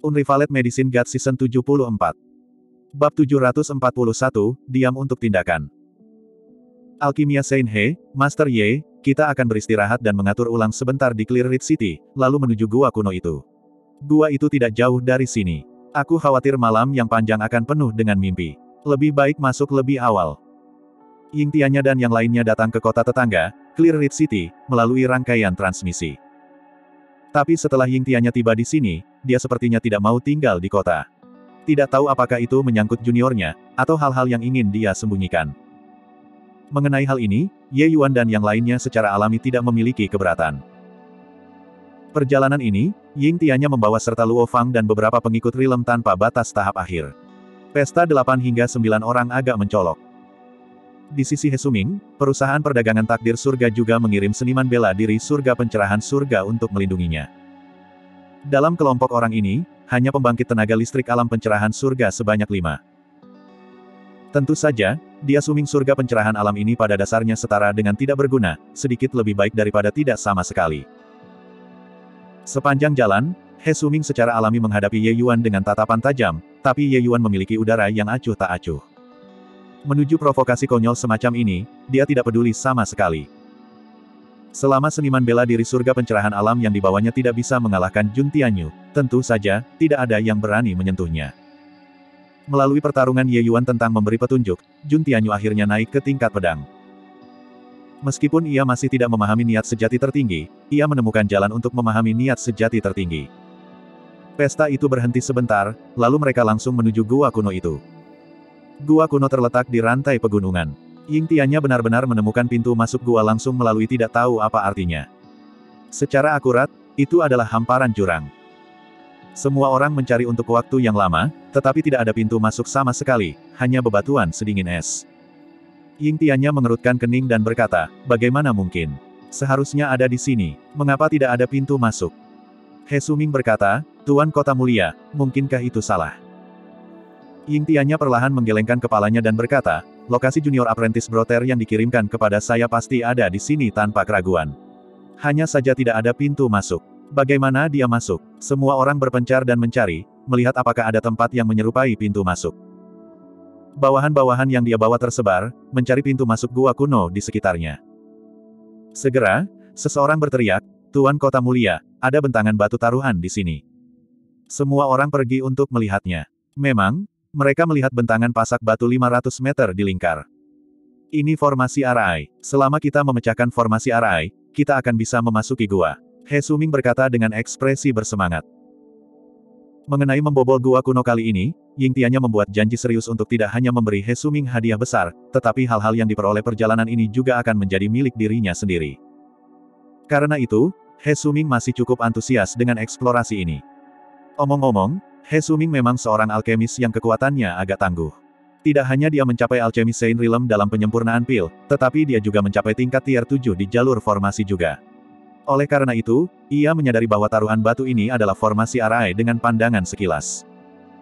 Unrivaled Medicine God Season 74. Bab 741, Diam untuk Tindakan. Alkimia Saint He, Master Ye, kita akan beristirahat dan mengatur ulang sebentar di Clear Ridge City, lalu menuju gua kuno itu. Gua itu tidak jauh dari sini. Aku khawatir malam yang panjang akan penuh dengan mimpi. Lebih baik masuk lebih awal. Ying Tianya dan yang lainnya datang ke kota tetangga, Clear Ridge City, melalui rangkaian transmisi. Tapi setelah Ying Tianya tiba di sini, dia sepertinya tidak mau tinggal di kota. Tidak tahu apakah itu menyangkut juniornya, atau hal-hal yang ingin dia sembunyikan. Mengenai hal ini, Ye Yuan dan yang lainnya secara alami tidak memiliki keberatan. Perjalanan ini, Ying Tianya membawa serta Luo Fang dan beberapa pengikut Rilem tanpa batas tahap akhir. Pesta 8 hingga 9 orang agak mencolok. Di sisi He Suming, perusahaan perdagangan takdir surga juga mengirim seniman bela diri surga pencerahan surga untuk melindunginya. Dalam kelompok orang ini, hanya pembangkit tenaga listrik alam pencerahan surga sebanyak 5. Tentu saja, dia Suming surga pencerahan alam ini pada dasarnya setara dengan tidak berguna, sedikit lebih baik daripada tidak sama sekali. Sepanjang jalan, He Suming secara alami menghadapi Ye Yuan dengan tatapan tajam, tapi Ye Yuan memiliki udara yang acuh tak acuh. Menuju provokasi konyol semacam ini, dia tidak peduli sama sekali. Selama seniman bela diri surga pencerahan alam yang dibawanya tidak bisa mengalahkan Jun Tianyu, tentu saja, tidak ada yang berani menyentuhnya. Melalui pertarungan Ye Yuan tentang memberi petunjuk, Jun Tianyu akhirnya naik ke tingkat pedang. Meskipun ia masih tidak memahami niat sejati tertinggi, ia menemukan jalan untuk memahami niat sejati tertinggi. Pesta itu berhenti sebentar, lalu mereka langsung menuju gua kuno itu. Gua kuno terletak di rantai pegunungan. Ying Tianya benar-benar menemukan pintu masuk gua langsung melalui tidak tahu apa artinya. Secara akurat, itu adalah hamparan jurang. Semua orang mencari untuk waktu yang lama, tetapi tidak ada pintu masuk sama sekali, hanya bebatuan sedingin es. Ying Tianya mengerutkan kening dan berkata, bagaimana mungkin? Seharusnya ada di sini, mengapa tidak ada pintu masuk? He Suming berkata, Tuan Kota Mulia, mungkinkah itu salah? Ying Tianya perlahan menggelengkan kepalanya dan berkata, lokasi Junior Apprentice Brother yang dikirimkan kepada saya pasti ada di sini tanpa keraguan. Hanya saja tidak ada pintu masuk. Bagaimana dia masuk? Semua orang berpencar dan mencari, melihat apakah ada tempat yang menyerupai pintu masuk. Bawahan-bawahan yang dia bawa tersebar, mencari pintu masuk gua kuno di sekitarnya. Segera, seseorang berteriak, Tuan Kota Mulia, ada bentangan batu taruhan di sini. Semua orang pergi untuk melihatnya. Memang, mereka melihat bentangan pasak batu 500 meter di lingkar. Ini formasi Arai. Selama kita memecahkan formasi Arai, kita akan bisa memasuki gua. He Suming berkata dengan ekspresi bersemangat. Mengenai membobol gua kuno kali ini, Ying Tianya membuat janji serius untuk tidak hanya memberi He Suming hadiah besar, tetapi hal-hal yang diperoleh perjalanan ini juga akan menjadi milik dirinya sendiri. Karena itu, He Suming masih cukup antusias dengan eksplorasi ini. Omong-omong, He Suming memang seorang alkemis yang kekuatannya agak tangguh. Tidak hanya dia mencapai alkemis Saint Rilem dalam penyempurnaan pil, tetapi dia juga mencapai tingkat tier 7 di jalur formasi juga. Oleh karena itu, ia menyadari bahwa taruhan batu ini adalah formasi Arai dengan pandangan sekilas.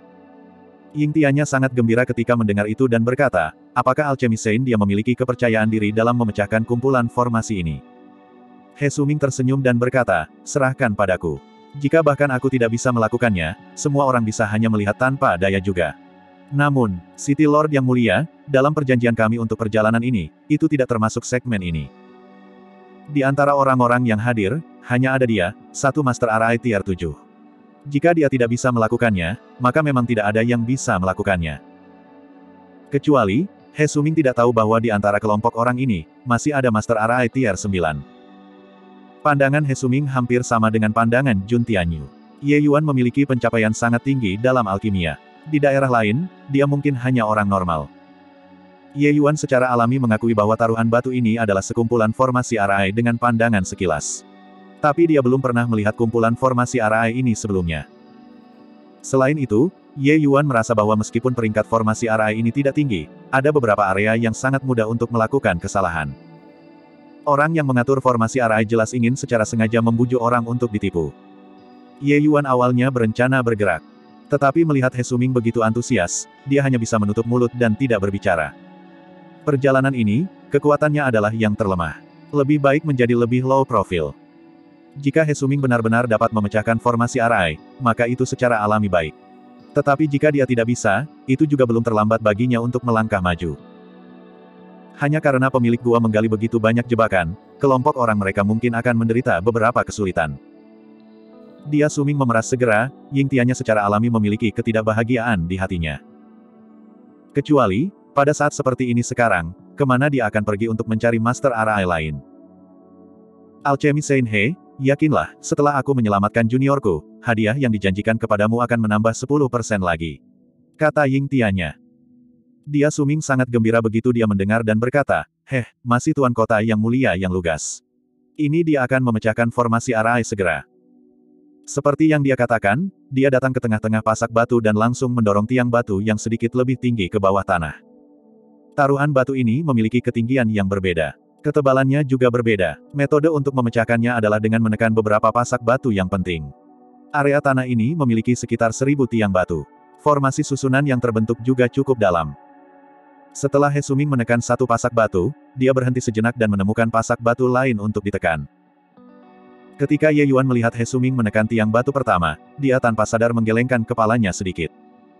Ying Tianya sangat gembira ketika mendengar itu dan berkata, apakah alkemis Saint dia memiliki kepercayaan diri dalam memecahkan kumpulan formasi ini? He Suming tersenyum dan berkata, serahkan padaku. Jika bahkan aku tidak bisa melakukannya, semua orang bisa hanya melihat tanpa daya juga. Namun, City Lord yang mulia, dalam perjanjian kami untuk perjalanan ini, itu tidak termasuk segmen ini. Di antara orang-orang yang hadir, hanya ada dia, satu Master Arai Tier 7. Jika dia tidak bisa melakukannya, maka memang tidak ada yang bisa melakukannya. Kecuali, He Suming tidak tahu bahwa di antara kelompok orang ini, masih ada Master Arai Tier 9. Pandangan He Suming hampir sama dengan pandangan Jun Tianyu. Ye Yuan memiliki pencapaian sangat tinggi dalam alkimia. Di daerah lain, dia mungkin hanya orang normal. Ye Yuan secara alami mengakui bahwa taruhan batu ini adalah sekumpulan formasi Arai dengan pandangan sekilas. Tapi dia belum pernah melihat kumpulan formasi Arai ini sebelumnya. Selain itu, Ye Yuan merasa bahwa meskipun peringkat formasi Arai ini tidak tinggi, ada beberapa area yang sangat mudah untuk melakukan kesalahan. Orang yang mengatur formasi Arai jelas ingin secara sengaja membujuk orang untuk ditipu. Ye Yuan awalnya berencana bergerak. Tetapi melihat He Suming begitu antusias, dia hanya bisa menutup mulut dan tidak berbicara. Perjalanan ini, kekuatannya adalah yang terlemah. Lebih baik menjadi lebih low profile. Jika He Suming benar-benar dapat memecahkan formasi arai, maka itu secara alami baik. Tetapi jika dia tidak bisa, itu juga belum terlambat baginya untuk melangkah maju. Hanya karena pemilik gua menggali begitu banyak jebakan, kelompok orang mereka mungkin akan menderita beberapa kesulitan. Dia Suming memeras segera, Ying Tianya secara alami memiliki ketidakbahagiaan di hatinya. Kecuali, pada saat seperti ini sekarang, kemana dia akan pergi untuk mencari master arai lain? Alchemy Saint He, yakinlah, setelah aku menyelamatkan juniorku, hadiah yang dijanjikan kepadamu akan menambah 10% lagi. Kata Ying Tianya. Dia Suming sangat gembira begitu dia mendengar dan berkata, masih Tuan Kota yang mulia yang lugas. Ini dia akan memecahkan formasi arai segera. Seperti yang dia katakan, dia datang ke tengah-tengah pasak batu dan langsung mendorong tiang batu yang sedikit lebih tinggi ke bawah tanah. Taruhan batu ini memiliki ketinggian yang berbeda. Ketebalannya juga berbeda. Metode untuk memecahkannya adalah dengan menekan beberapa pasak batu yang penting. Area tanah ini memiliki sekitar 1000 tiang batu. Formasi susunan yang terbentuk juga cukup dalam. Setelah He Suming menekan satu pasak batu, dia berhenti sejenak dan menemukan pasak batu lain untuk ditekan. Ketika Ye Yuan melihat He Suming menekan tiang batu pertama, dia tanpa sadar menggelengkan kepalanya sedikit.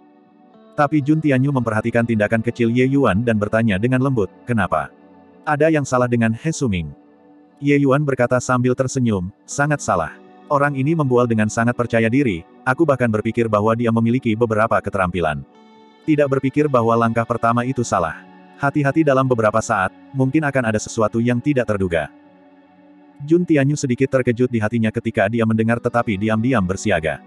Tapi Jun Tianyu memperhatikan tindakan kecil Ye Yuan dan bertanya dengan lembut, kenapa? Ada yang salah dengan He Suming? Ye Yuan berkata sambil tersenyum, sangat salah. Orang ini membual dengan sangat percaya diri, aku bahkan berpikir bahwa dia memiliki beberapa keterampilan. Tidak berpikir bahwa langkah pertama itu salah. Hati-hati dalam beberapa saat, mungkin akan ada sesuatu yang tidak terduga. Jun Tianyu sedikit terkejut di hatinya ketika dia mendengar tetapi diam-diam bersiaga.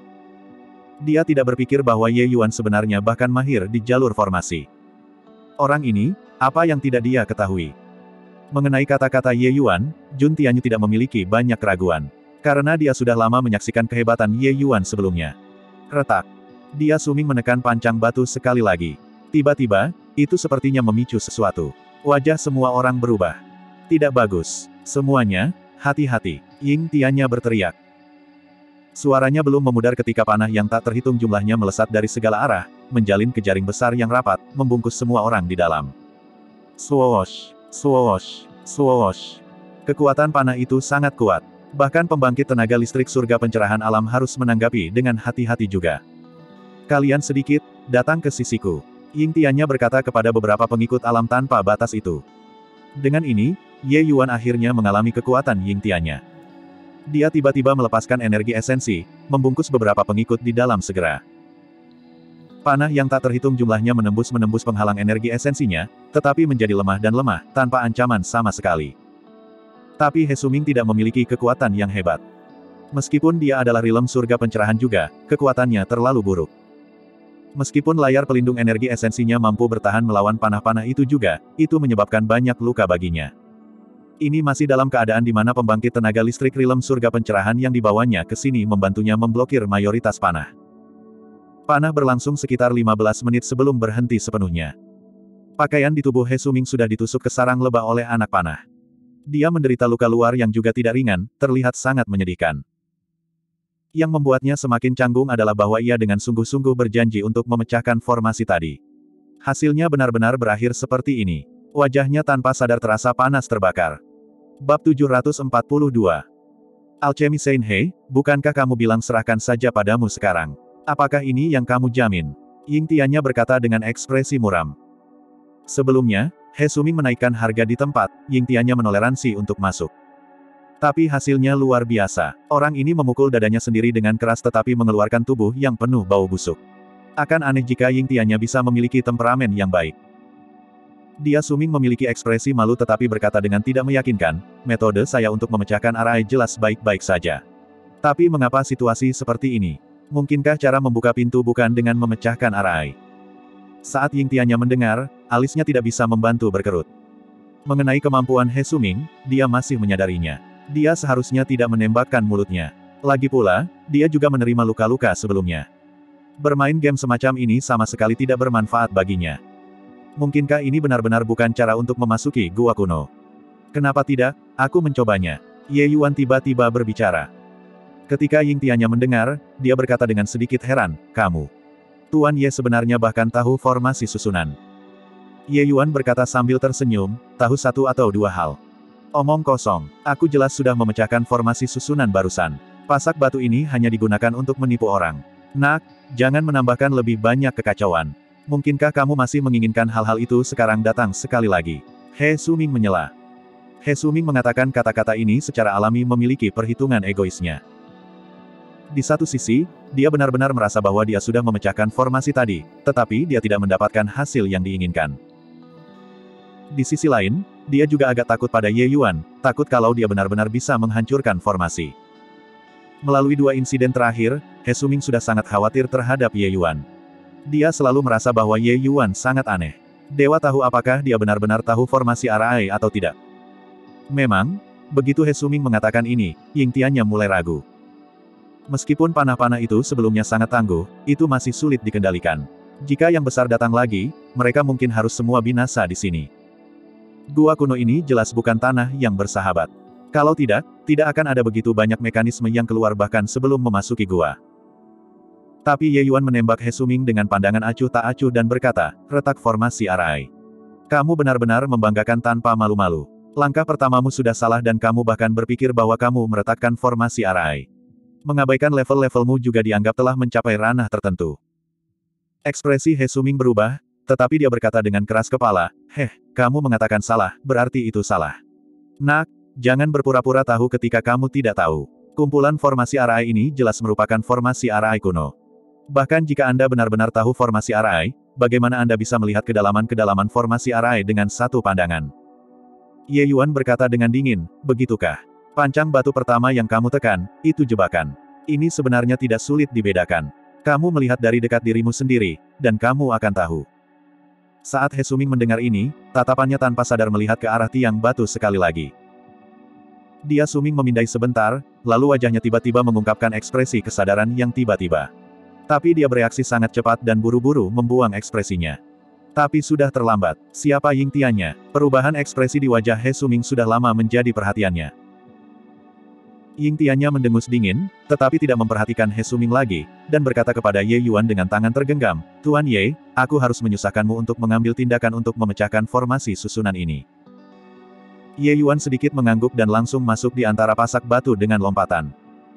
Dia tidak berpikir bahwa Ye Yuan sebenarnya bahkan mahir di jalur formasi. Orang ini, apa yang tidak dia ketahui? Mengenai kata-kata Ye Yuan, Jun Tianyu tidak memiliki banyak keraguan. Karena dia sudah lama menyaksikan kehebatan Ye Yuan sebelumnya. Retak. Dia Suming menekan pancang batu sekali lagi. Tiba-tiba, itu sepertinya memicu sesuatu. Wajah semua orang berubah. Tidak bagus. Semuanya, hati-hati. Ying Tianya berteriak. Suaranya belum memudar ketika panah yang tak terhitung jumlahnya melesat dari segala arah, menjalin ke jaring besar yang rapat, membungkus semua orang di dalam. Swoosh, swoosh, swoosh. Kekuatan panah itu sangat kuat. Bahkan pembangkit tenaga listrik surga pencerahan alam harus menanggapi dengan hati-hati juga. Kalian sedikit, datang ke sisiku. Ying Tianya berkata kepada beberapa pengikut alam tanpa batas itu. Dengan ini, Ye Yuan akhirnya mengalami kekuatan Ying Tianya. Dia tiba-tiba melepaskan energi esensi, membungkus beberapa pengikut di dalam segera. Panah yang tak terhitung jumlahnya menembus penghalang energi esensinya, tetapi menjadi lemah dan lemah, tanpa ancaman sama sekali. Tapi He Suming tidak memiliki kekuatan yang hebat. Meskipun dia adalah rilem surga pencerahan juga, kekuatannya terlalu buruk. Meskipun layar pelindung energi esensinya mampu bertahan melawan panah-panah itu juga, itu menyebabkan banyak luka baginya. Ini masih dalam keadaan di mana pembangkit tenaga listrik rilem surga pencerahan yang dibawanya ke sini membantunya memblokir mayoritas panah. Panah berlangsung sekitar 15 menit sebelum berhenti sepenuhnya. Pakaian di tubuh He Suming sudah ditusuk ke sarang lebah oleh anak panah. Dia menderita luka luar yang juga tidak ringan, terlihat sangat menyedihkan. Yang membuatnya semakin canggung adalah bahwa ia dengan sungguh-sungguh berjanji untuk memecahkan formasi tadi. Hasilnya benar-benar berakhir seperti ini. Wajahnya tanpa sadar terasa panas terbakar. Bab 742. Alchemy Saint He, bukankah kamu bilang serahkan saja padamu sekarang? Apakah ini yang kamu jamin? Ying Tianya berkata dengan ekspresi muram. Sebelumnya, He Suming menaikkan harga di tempat, Ying Tianya menoleransi untuk masuk. Tapi hasilnya luar biasa. Orang ini memukul dadanya sendiri dengan keras tetapi mengeluarkan tubuh yang penuh bau busuk. Akan aneh jika Ying Tianya bisa memiliki temperamen yang baik. Dia Suming memiliki ekspresi malu tetapi berkata dengan tidak meyakinkan, metode saya untuk memecahkan arai jelas baik-baik saja. Tapi mengapa situasi seperti ini? Mungkinkah cara membuka pintu bukan dengan memecahkan arai? Saat Ying Tianya mendengar, alisnya tidak bisa membantu berkerut. Mengenai kemampuan He Suming, dia masih menyadarinya. Dia seharusnya tidak menembakkan mulutnya. Lagi pula, dia juga menerima luka-luka sebelumnya. Bermain game semacam ini sama sekali tidak bermanfaat baginya. Mungkinkah ini benar-benar bukan cara untuk memasuki gua kuno? Kenapa tidak? Aku mencobanya. Ye Yuan tiba-tiba berbicara. Ketika Ying Tianya mendengar, dia berkata dengan sedikit heran, kamu. Tuan Ye sebenarnya bahkan tahu formasi susunan. Ye Yuan berkata sambil tersenyum, tahu satu atau dua hal. Omong kosong, aku jelas sudah memecahkan formasi susunan barusan. Pasak batu ini hanya digunakan untuk menipu orang. Nak, jangan menambahkan lebih banyak kekacauan. Mungkinkah kamu masih menginginkan hal-hal itu sekarang datang sekali lagi? He Suming menyela. He Suming mengatakan kata-kata ini secara alami memiliki perhitungan egoisnya. Di satu sisi, dia benar-benar merasa bahwa dia sudah memecahkan formasi tadi, tetapi dia tidak mendapatkan hasil yang diinginkan. Di sisi lain, dia juga agak takut pada Ye Yuan, takut kalau dia benar-benar bisa menghancurkan formasi. Melalui dua insiden terakhir, He Suming sudah sangat khawatir terhadap Ye Yuan. Dia selalu merasa bahwa Ye Yuan sangat aneh. Dewa tahu apakah dia benar-benar tahu formasi Arai atau tidak. Memang, begitu He Suming mengatakan ini, Ying Tiannya mulai ragu. Meskipun panah-panah itu sebelumnya sangat tangguh, itu masih sulit dikendalikan. Jika yang besar datang lagi, mereka mungkin harus semua binasa di sini. Gua kuno ini jelas bukan tanah yang bersahabat. Kalau tidak, tidak akan ada begitu banyak mekanisme yang keluar bahkan sebelum memasuki gua. Tapi Ye Yuan menembak He Suming dengan pandangan acuh tak acuh dan berkata, retak formasi Arai. Kamu benar-benar membanggakan tanpa malu-malu. Langkah pertamamu sudah salah dan kamu bahkan berpikir bahwa kamu meretakkan formasi Arai. Mengabaikan level-levelmu juga dianggap telah mencapai ranah tertentu. Ekspresi He Suming berubah, tetapi dia berkata dengan keras kepala, kamu mengatakan salah, berarti itu salah. Nak, jangan berpura-pura tahu ketika kamu tidak tahu. Kumpulan formasi Arai ini jelas merupakan formasi Arai kuno. Bahkan jika Anda benar-benar tahu formasi Arai, bagaimana Anda bisa melihat kedalaman-kedalaman formasi Arai dengan satu pandangan? Ye Yuan berkata dengan dingin, begitukah? Pancang batu pertama yang kamu tekan, itu jebakan. Ini sebenarnya tidak sulit dibedakan. Kamu melihat dari dekat dirimu sendiri, dan kamu akan tahu. Saat He Suming mendengar ini, tatapannya tanpa sadar melihat ke arah tiang batu sekali lagi. Dia Suming memindai sebentar, lalu wajahnya tiba-tiba mengungkapkan ekspresi kesadaran yang tiba-tiba. Tapi dia bereaksi sangat cepat dan buru-buru membuang ekspresinya. Tapi sudah terlambat. Siapa Ying Tiannya? Perubahan ekspresi di wajah He Suming sudah lama menjadi perhatiannya. Ying Tiannya mendengus dingin, tetapi tidak memperhatikan He Suming lagi, dan berkata kepada Ye Yuan dengan tangan tergenggam, Tuan Ye, aku harus menyusahkanmu untuk mengambil tindakan untuk memecahkan formasi susunan ini. Ye Yuan sedikit mengangguk dan langsung masuk di antara pasak batu dengan lompatan.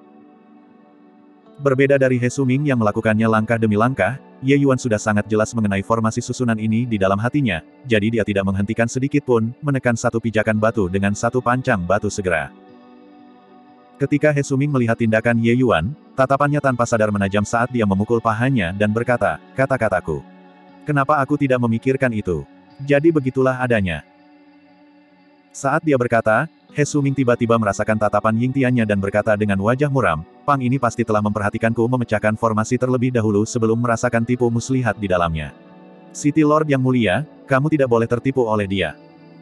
Berbeda dari He Suming yang melakukannya langkah demi langkah, Ye Yuan sudah sangat jelas mengenai formasi susunan ini di dalam hatinya, jadi dia tidak menghentikan sedikit pun, menekan satu pijakan batu dengan satu pancang batu segera. Ketika He Suming melihat tindakan Ye Yuan, tatapannya tanpa sadar menajam saat dia memukul pahanya dan berkata, kata-kataku. Kenapa aku tidak memikirkan itu? Jadi begitulah adanya. Saat dia berkata, He Suming tiba-tiba merasakan tatapan Ying Tiannya dan berkata dengan wajah muram, Pang ini pasti telah memperhatikanku memecahkan formasi terlebih dahulu sebelum merasakan tipu muslihat di dalamnya. City Lord yang mulia, kamu tidak boleh tertipu oleh dia.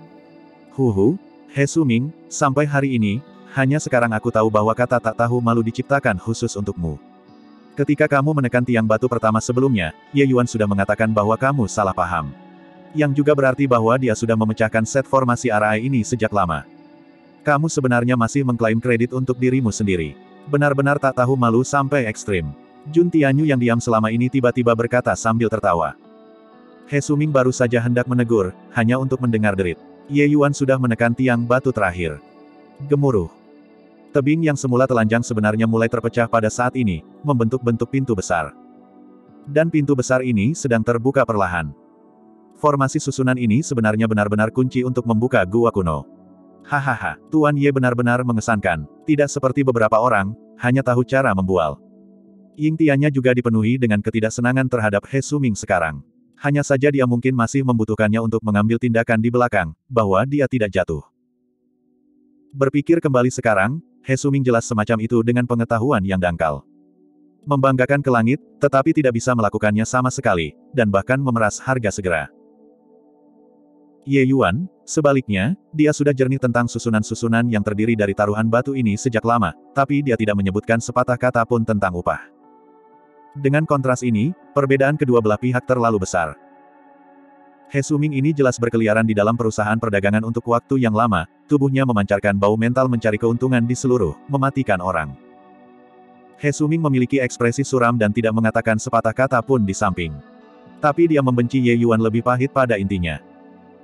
He Suming, sampai hari ini, hanya sekarang aku tahu bahwa kata tak tahu malu diciptakan khusus untukmu. Ketika kamu menekan tiang batu pertama sebelumnya, Ye Yuan sudah mengatakan bahwa kamu salah paham. Yang juga berarti bahwa dia sudah memecahkan set formasi Arai ini sejak lama. Kamu sebenarnya masih mengklaim kredit untuk dirimu sendiri. Benar-benar tak tahu malu sampai ekstrim. Jun Tianyu yang diam selama ini tiba-tiba berkata sambil tertawa. He Suming baru saja hendak menegur, hanya untuk mendengar derit. Ye Yuan sudah menekan tiang batu terakhir. Gemuruh. Tebing yang semula telanjang sebenarnya mulai terpecah pada saat ini, membentuk-bentuk pintu besar. Dan pintu besar ini sedang terbuka perlahan. Formasi susunan ini sebenarnya benar-benar kunci untuk membuka gua kuno. Hahaha, Tuan Ye benar-benar mengesankan, tidak seperti beberapa orang, hanya tahu cara membual. Ying Tiannya juga dipenuhi dengan ketidaksenangan terhadap He Suming sekarang. Hanya saja dia mungkin masih membutuhkannya untuk mengambil tindakan di belakang, bahwa dia tidak jatuh. Berpikir kembali sekarang, He Suming jelas semacam itu dengan pengetahuan yang dangkal. Membanggakan ke langit, tetapi tidak bisa melakukannya sama sekali, dan bahkan memeras harga segera. Ye Yuan, sebaliknya, dia sudah jernih tentang susunan-susunan yang terdiri dari taruhan batu ini sejak lama, tapi dia tidak menyebutkan sepatah kata pun tentang upah. Dengan kontras ini, perbedaan kedua belah pihak terlalu besar. He Suming ini jelas berkeliaran di dalam perusahaan perdagangan untuk waktu yang lama, tubuhnya memancarkan bau mental mencari keuntungan di seluruh, mematikan orang. He Suming memiliki ekspresi suram dan tidak mengatakan sepatah kata pun di samping. Tapi dia membenci Ye Yuan lebih pahit pada intinya.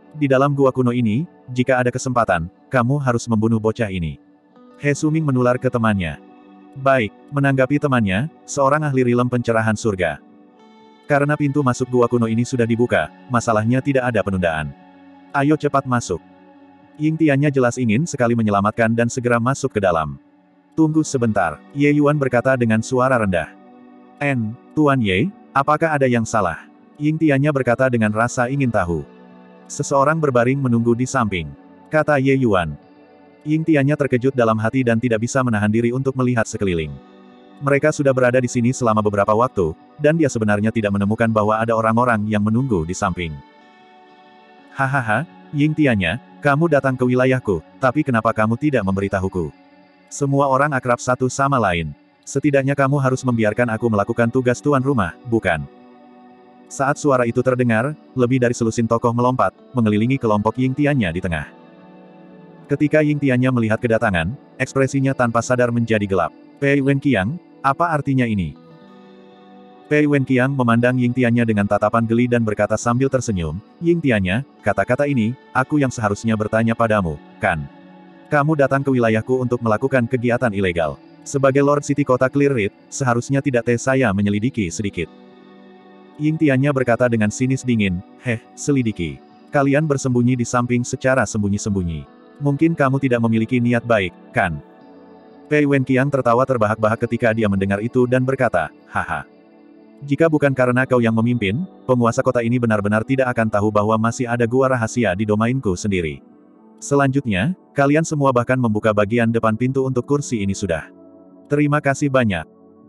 Di dalam gua kuno ini, jika ada kesempatan, kamu harus membunuh bocah ini. He Suming menular ke temannya. Baik, menanggapi temannya, seorang ahli rilem pencerahan surga. Karena pintu masuk gua kuno ini sudah dibuka, masalahnya tidak ada penundaan. Ayo cepat masuk. Ying Tiannya jelas ingin sekali menyelamatkan dan segera masuk ke dalam. Tunggu sebentar, Ye Yuan berkata dengan suara rendah. Tuan Ye, apakah ada yang salah? Ying Tiannya berkata dengan rasa ingin tahu. Seseorang berbaring menunggu di samping, kata Ye Yuan. Ying Tiannya terkejut dalam hati dan tidak bisa menahan diri untuk melihat sekeliling. Mereka sudah berada di sini selama beberapa waktu, dan dia sebenarnya tidak menemukan bahwa ada orang-orang yang menunggu di samping. Hahaha, Ying Tiannya, kamu datang ke wilayahku, tapi kenapa kamu tidak memberitahuku? Semua orang akrab satu sama lain. Setidaknya kamu harus membiarkan aku melakukan tugas tuan rumah, bukan? Saat suara itu terdengar, lebih dari selusin tokoh melompat, mengelilingi kelompok Ying Tiannya di tengah. Ketika Ying Tiannya melihat kedatangan, ekspresinya tanpa sadar menjadi gelap. Pei Wenqiang, apa artinya ini? Pei Wenqiang memandang Ying Tiannya dengan tatapan geli dan berkata sambil tersenyum, Ying Tiannya, kata-kata ini, aku yang seharusnya bertanya padamu, kan? Kamu datang ke wilayahku untuk melakukan kegiatan ilegal. Sebagai Lord City Kota Clearreed, seharusnya tidak saya menyelidiki sedikit. Ying Tiannya berkata dengan sinis dingin, selidiki. Kalian bersembunyi di samping secara sembunyi-sembunyi. Mungkin kamu tidak memiliki niat baik, kan? Pei Wenqiang tertawa terbahak-bahak ketika dia mendengar itu dan berkata, haha. Jika bukan karena kau yang memimpin, penguasa kota ini benar-benar tidak akan tahu bahwa masih ada gua rahasia di domainku sendiri. Selanjutnya, kalian semua bahkan membuka bagian depan pintu untuk kursi ini sudah. Terima kasih banyak.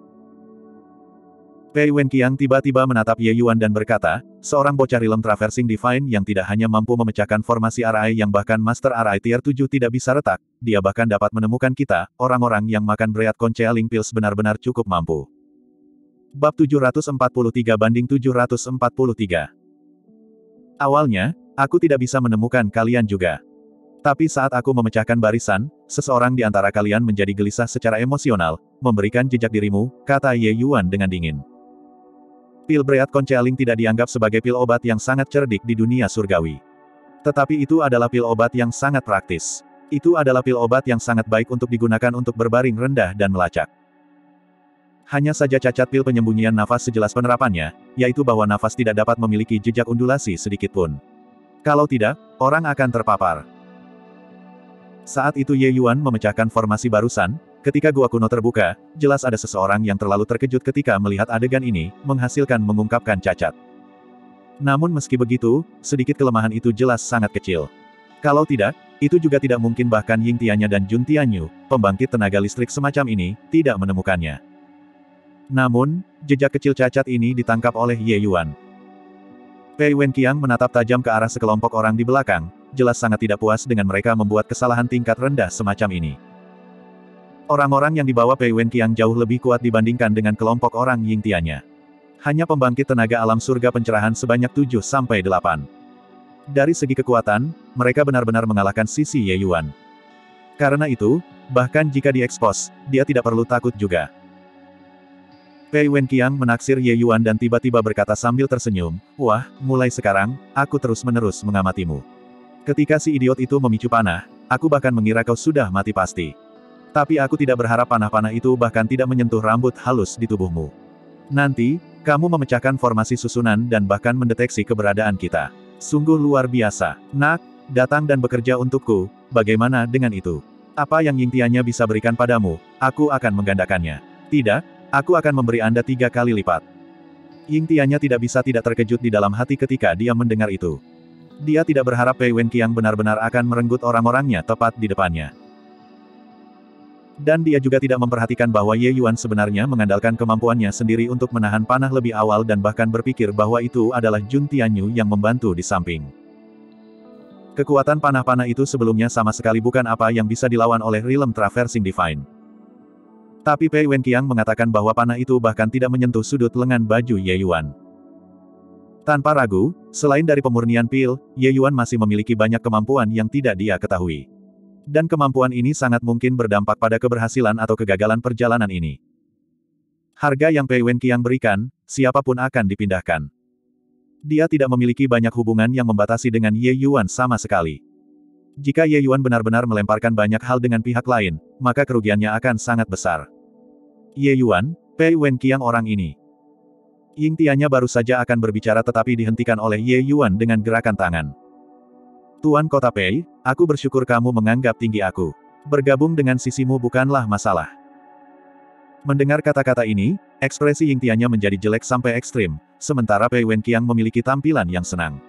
Pei Wenqiang tiba-tiba menatap Ye Yuan dan berkata, seorang bocah rilem traversing divine yang tidak hanya mampu memecahkan formasi RI yang bahkan Master RI Tier 7 tidak bisa retak, dia bahkan dapat menemukan kita, orang-orang yang makan Bread Concealing Pills benar-benar cukup mampu. Bab 743-743. Awalnya, aku tidak bisa menemukan kalian juga. Tapi saat aku memecahkan barisan, seseorang di antara kalian menjadi gelisah secara emosional, memberikan jejak dirimu, kata Ye Yuan dengan dingin. Pil Bread Concealing tidak dianggap sebagai pil obat yang sangat cerdik di dunia surgawi. Tetapi itu adalah pil obat yang sangat praktis. Itu adalah pil obat yang sangat baik untuk digunakan untuk berbaring rendah dan melacak. Hanya saja cacat pil penyembunyian nafas sejelas penerapannya, yaitu bahwa nafas tidak dapat memiliki jejak undulasi sedikitpun. Kalau tidak, orang akan terpapar. Saat itu Ye Yuan memecahkan formasi barusan, ketika gua kuno terbuka, jelas ada seseorang yang terlalu terkejut ketika melihat adegan ini, menghasilkan mengungkapkan cacat. Namun meski begitu, sedikit kelemahan itu jelas sangat kecil. Kalau tidak, itu juga tidak mungkin bahkan Ying Tiannya dan Jun Tianyu, pembangkit tenaga listrik semacam ini, tidak menemukannya. Namun, jejak kecil cacat ini ditangkap oleh Ye Yuan. Pei Wenqiang menatap tajam ke arah sekelompok orang di belakang, jelas sangat tidak puas dengan mereka membuat kesalahan tingkat rendah semacam ini. Orang-orang yang dibawa Pei Wenqiang jauh lebih kuat dibandingkan dengan kelompok orang Ying Tiannya. Hanya pembangkit tenaga alam surga pencerahan sebanyak 7-8. Dari segi kekuatan, mereka benar-benar mengalahkan sisi Ye Yuan. Karena itu, bahkan jika diekspos, dia tidak perlu takut juga. Pei Wenqiang menaksir Ye Yuan dan tiba-tiba berkata sambil tersenyum, wah, mulai sekarang, aku terus-menerus mengamatimu. Ketika si idiot itu memicu panah, aku bahkan mengira kau sudah mati pasti. Tapi aku tidak berharap panah-panah itu bahkan tidak menyentuh rambut halus di tubuhmu. Nanti, kamu memecahkan formasi susunan dan bahkan mendeteksi keberadaan kita. Sungguh luar biasa. Nak, datang dan bekerja untukku, bagaimana dengan itu? Apa yang Ying Tiannya bisa berikan padamu, aku akan menggandakannya. Tidak? Aku akan memberi Anda 3 kali lipat. Ying Tiannya tidak bisa tidak terkejut di dalam hati ketika dia mendengar itu. Dia tidak berharap Pei Wenqiang benar-benar akan merenggut orang-orangnya tepat di depannya. Dan dia juga tidak memperhatikan bahwa Ye Yuan sebenarnya mengandalkan kemampuannya sendiri untuk menahan panah lebih awal dan bahkan berpikir bahwa itu adalah Jun Tianyu yang membantu di samping. Kekuatan panah-panah itu sebelumnya sama sekali bukan apa yang bisa dilawan oleh Realm Traversing Divine. Tapi Pei Wenqiang mengatakan bahwa panah itu bahkan tidak menyentuh sudut lengan baju Ye Yuan. Tanpa ragu, selain dari pemurnian pil, Ye Yuan masih memiliki banyak kemampuan yang tidak dia ketahui. Dan kemampuan ini sangat mungkin berdampak pada keberhasilan atau kegagalan perjalanan ini. Harga yang Pei Wenqiang berikan, siapapun akan dipindahkan. Dia tidak memiliki banyak hubungan yang membatasi dengan Ye Yuan sama sekali. Jika Ye Yuan benar-benar melemparkan banyak hal dengan pihak lain, maka kerugiannya akan sangat besar. Ye Yuan, Pei Wenqiang orang ini. Ying Tianya baru saja akan berbicara tetapi dihentikan oleh Ye Yuan dengan gerakan tangan. Tuan Kota Pei, aku bersyukur kamu menganggap tinggi aku. Bergabung dengan sisimu bukanlah masalah. Mendengar kata-kata ini, ekspresi Ying Tianya menjadi jelek sampai ekstrim, sementara Pei Wenqiang memiliki tampilan yang senang.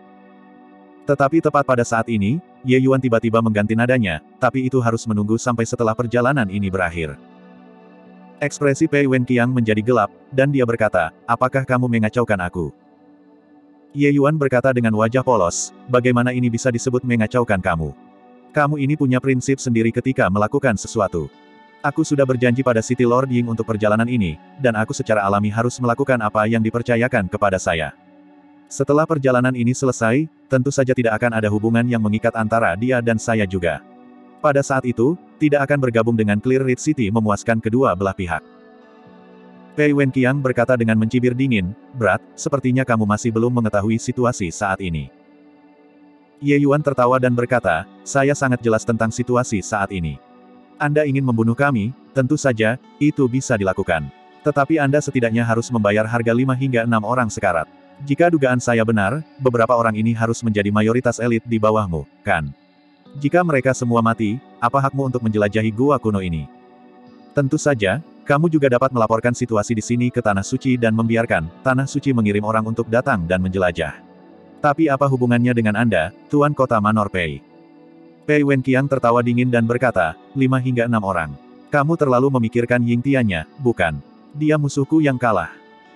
Tetapi tepat pada saat ini, Ye Yuan tiba-tiba mengganti nadanya, tapi itu harus menunggu sampai setelah perjalanan ini berakhir. Ekspresi Pei Wenqiang menjadi gelap, dan dia berkata, apakah kamu mengacaukan aku? Ye Yuan berkata dengan wajah polos, bagaimana ini bisa disebut mengacaukan kamu? Kamu ini punya prinsip sendiri ketika melakukan sesuatu. Aku sudah berjanji pada City Lord Ying untuk perjalanan ini, dan aku secara alami harus melakukan apa yang dipercayakan kepada saya. Setelah perjalanan ini selesai, tentu saja tidak akan ada hubungan yang mengikat antara dia dan saya juga. Pada saat itu, tidak akan bergabung dengan Clear Ridge City memuaskan kedua belah pihak. Pei Wenqiang berkata dengan mencibir dingin, berat, sepertinya kamu masih belum mengetahui situasi saat ini. Ye Yuan tertawa dan berkata, saya sangat jelas tentang situasi saat ini. Anda ingin membunuh kami, tentu saja, itu bisa dilakukan. Tetapi Anda setidaknya harus membayar harga 5 hingga 6 orang sekarat. Jika dugaan saya benar, beberapa orang ini harus menjadi mayoritas elit di bawahmu, kan? Jika mereka semua mati, apa hakmu untuk menjelajahi gua kuno ini? Tentu saja, kamu juga dapat melaporkan situasi di sini ke Tanah Suci dan membiarkan Tanah Suci mengirim orang untuk datang dan menjelajah. Tapi apa hubungannya dengan Anda, Tuan Kota Manor Pei? Pei Wenqiang tertawa dingin dan berkata, 5 hingga 6 orang. Kamu terlalu memikirkan Ying Tianya, bukan? Dia musuhku yang kalah.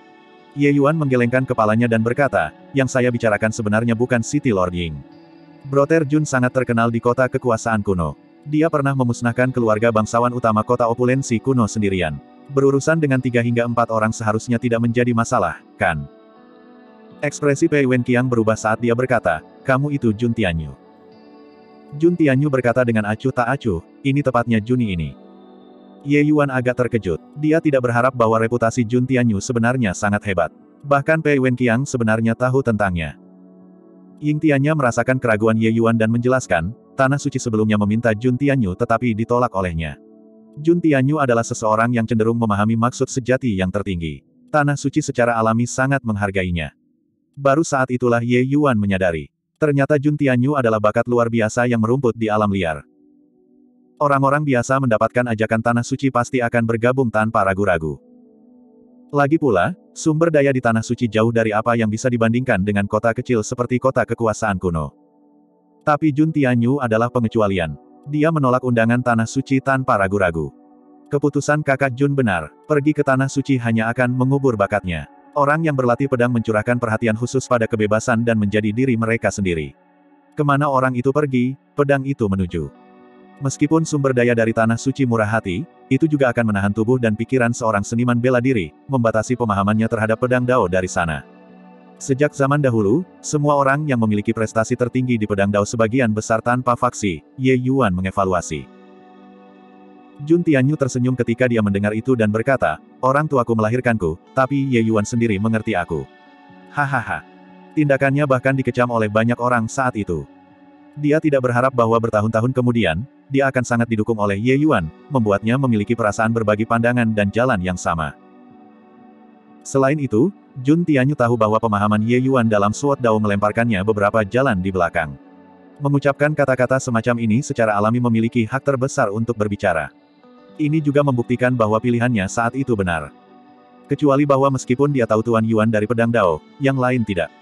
Ye Yuan menggelengkan kepalanya dan berkata, yang saya bicarakan sebenarnya bukan City Lord Ying. Brother Jun sangat terkenal di kota kekuasaan kuno. Dia pernah memusnahkan keluarga bangsawan utama kota opulensi kuno sendirian. Berurusan dengan 3 hingga 4 orang seharusnya tidak menjadi masalah, kan? Ekspresi Pei Wenqiang berubah saat dia berkata, kamu itu Jun Tianyu. Jun Tianyu berkata dengan acuh tak acuh, ini tepatnya Juni ini. Ye Yuan agak terkejut. Dia tidak berharap bahwa reputasi Jun Tianyu sebenarnya sangat hebat. Bahkan Pei Wenqiang sebenarnya tahu tentangnya. Ying Tianya merasakan keraguan Ye Yuan dan menjelaskan, Tanah Suci sebelumnya meminta Jun Tianyu tetapi ditolak olehnya. Jun Tianyu adalah seseorang yang cenderung memahami maksud sejati yang tertinggi. Tanah Suci secara alami sangat menghargainya. Baru saat itulah Ye Yuan menyadari. Ternyata Jun Tianyu adalah bakat luar biasa yang merumput di alam liar. Orang-orang biasa mendapatkan ajakan Tanah Suci pasti akan bergabung tanpa ragu-ragu. Lagi pula, sumber daya di Tanah Suci jauh dari apa yang bisa dibandingkan dengan kota kecil seperti kota kekuasaan kuno. Tapi Jun Tianyu adalah pengecualian. Dia menolak undangan Tanah Suci tanpa ragu-ragu. Keputusan kakak Jun benar, pergi ke Tanah Suci hanya akan mengubur bakatnya. Orang yang berlatih pedang mencurahkan perhatian khusus pada kebebasan dan menjadi diri mereka sendiri. Kemana orang itu pergi, pedang itu menuju. Meskipun sumber daya dari Tanah Suci murah hati, itu juga akan menahan tubuh dan pikiran seorang seniman bela diri, membatasi pemahamannya terhadap pedang Dao dari sana. Sejak zaman dahulu, semua orang yang memiliki prestasi tertinggi di pedang Dao sebagian besar tanpa faksi, Ye Yuan mengevaluasi. Jun Tianyu tersenyum ketika dia mendengar itu dan berkata, orang tuaku melahirkanku, tapi Ye Yuan sendiri mengerti aku. Hahaha. Tindakannya bahkan dikecam oleh banyak orang saat itu. Dia tidak berharap bahwa bertahun-tahun kemudian, dia akan sangat didukung oleh Ye Yuan, membuatnya memiliki perasaan berbagi pandangan dan jalan yang sama. Selain itu, Jun Tianyu tahu bahwa pemahaman Ye Yuan dalam Sword Dao melemparkannya beberapa jalan di belakang. Mengucapkan kata-kata semacam ini secara alami memiliki hak terbesar untuk berbicara. Ini juga membuktikan bahwa pilihannya saat itu benar. Kecuali bahwa meskipun dia tahu Tuan Yuan dari pedang Dao, yang lain tidak.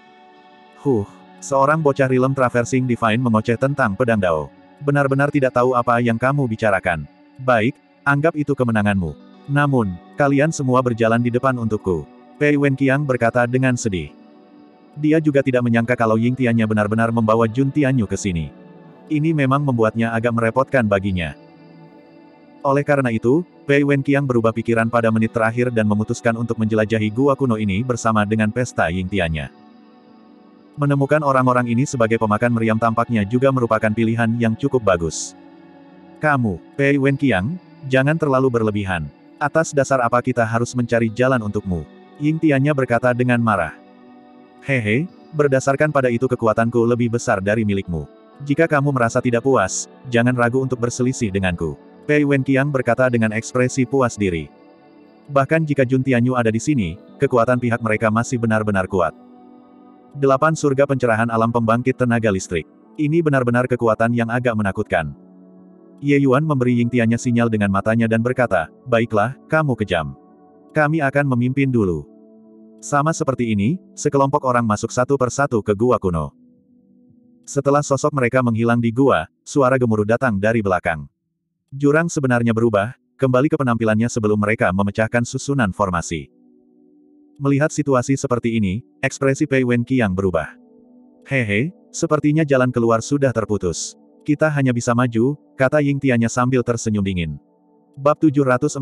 Seorang bocah Realm Traversing Divine mengoceh tentang pedang Dao. Benar-benar tidak tahu apa yang kamu bicarakan. Baik, anggap itu kemenanganmu. Namun, kalian semua berjalan di depan untukku. Pei Wenqiang berkata dengan sedih. Dia juga tidak menyangka kalau Ying Tianya benar-benar membawa Jun Tianyu ke sini. Ini memang membuatnya agak merepotkan baginya. Oleh karena itu, Pei Wenqiang berubah pikiran pada menit terakhir dan memutuskan untuk menjelajahi gua kuno ini bersama dengan pesta Ying Tianya. Menemukan orang-orang ini sebagai pemakan meriam tampaknya juga merupakan pilihan yang cukup bagus. Kamu, Pei Wenqiang, jangan terlalu berlebihan. Atas dasar apa kita harus mencari jalan untukmu? Ying Tianya berkata dengan marah. Hehe, berdasarkan pada itu kekuatanku lebih besar dari milikmu. Jika kamu merasa tidak puas, jangan ragu untuk berselisih denganku. Pei Wenqiang berkata dengan ekspresi puas diri. Bahkan jika Jun Tianyu ada di sini, kekuatan pihak mereka masih benar-benar kuat. 8 surga pencerahan alam pembangkit tenaga listrik. Ini benar-benar kekuatan yang agak menakutkan. Ye Yuan memberi Ying Tiannya sinyal dengan matanya dan berkata, baiklah, kamu kejam. Kami akan memimpin dulu. Sama seperti ini, sekelompok orang masuk satu persatu ke gua kuno. Setelah sosok mereka menghilang di gua, suara gemuruh datang dari belakang. Jurang sebenarnya berubah, kembali ke penampilannya sebelum mereka memecahkan susunan formasi. Melihat situasi seperti ini, ekspresi Pei Wenqiang berubah. Hehe, sepertinya jalan keluar sudah terputus. Kita hanya bisa maju, kata Ying Tiannya sambil tersenyum dingin. Bab 744.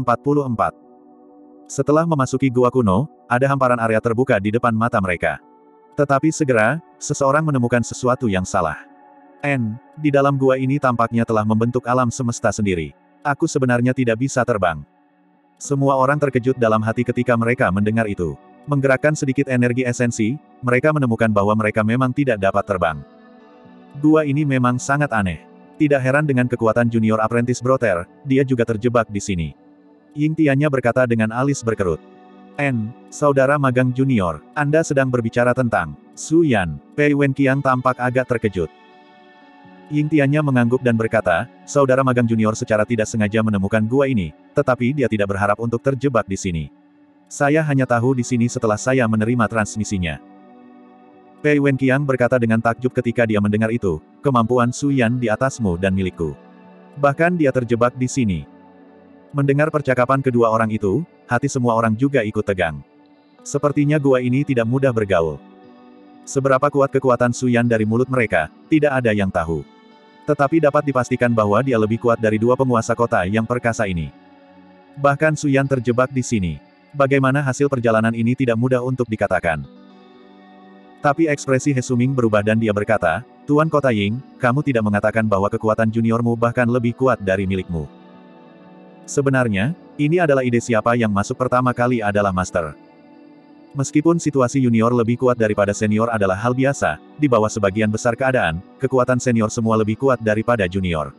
Setelah memasuki gua kuno, ada hamparan area terbuka di depan mata mereka. Tetapi segera, seseorang menemukan sesuatu yang salah. Di dalam gua ini tampaknya telah membentuk alam semesta sendiri. Aku sebenarnya tidak bisa terbang. Semua orang terkejut dalam hati ketika mereka mendengar itu. Menggerakkan sedikit energi esensi, mereka menemukan bahwa mereka memang tidak dapat terbang. Gua ini memang sangat aneh. Tidak heran dengan kekuatan junior apprentice Brother, dia juga terjebak di sini. Ying Tiannya berkata dengan alis berkerut. Saudara magang junior, Anda sedang berbicara tentang Su Yan. Pei Wenqiang tampak agak terkejut. Ying Tiannya mengangguk dan berkata, saudara magang junior secara tidak sengaja menemukan gua ini, tetapi dia tidak berharap untuk terjebak di sini. Saya hanya tahu di sini setelah saya menerima transmisinya. Pei Wenqiang berkata dengan takjub ketika dia mendengar itu, kemampuan Su Yan di atasmu dan milikku. Bahkan dia terjebak di sini. Mendengar percakapan kedua orang itu, hati semua orang juga ikut tegang. Sepertinya gua ini tidak mudah bergaul. Seberapa kuat kekuatan Su Yan dari mulut mereka, tidak ada yang tahu. Tetapi dapat dipastikan bahwa dia lebih kuat dari dua penguasa kota yang perkasa ini. Bahkan Su Yan terjebak di sini. Bagaimana hasil perjalanan ini tidak mudah untuk dikatakan. Tapi ekspresi He Suming berubah dan dia berkata, Tuan Kota Ying, kamu tidak mengatakan bahwa kekuatan juniormu bahkan lebih kuat dari milikmu. Sebenarnya, ini adalah ide siapa yang masuk pertama kali adalah Master. Meskipun situasi junior lebih kuat daripada senior adalah hal biasa, di bawah sebagian besar keadaan, kekuatan senior semua lebih kuat daripada junior.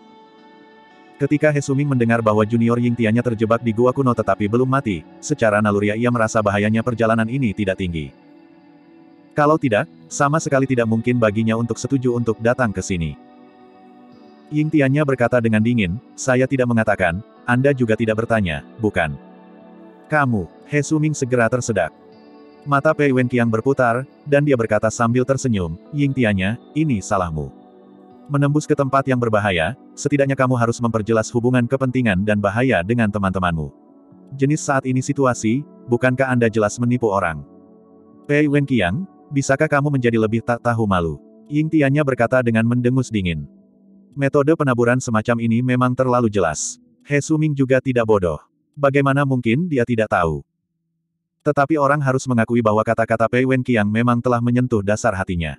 Ketika He Suming mendengar bahwa junior Ying Tiannya terjebak di gua kuno tetapi belum mati, secara naluriah ia merasa bahayanya perjalanan ini tidak tinggi. Kalau tidak, sama sekali tidak mungkin baginya untuk setuju untuk datang ke sini. Ying Tiannya berkata dengan dingin, saya tidak mengatakan, Anda juga tidak bertanya, bukan? Kamu, He Suming segera tersedak. Mata Pei Wenqiang berputar, dan dia berkata sambil tersenyum, Ying Tiannya, ini salahmu. Menembus ke tempat yang berbahaya, setidaknya kamu harus memperjelas hubungan kepentingan dan bahaya dengan teman-temanmu. Jenis saat ini situasi, bukankah Anda jelas menipu orang? Pei Wenqiang, bisakah kamu menjadi lebih tak tahu malu? Ying Tiannya berkata dengan mendengus dingin. Metode penaburan semacam ini memang terlalu jelas. He Suming juga tidak bodoh. Bagaimana mungkin dia tidak tahu? Tetapi orang harus mengakui bahwa kata-kata Pei Wenqiang memang telah menyentuh dasar hatinya.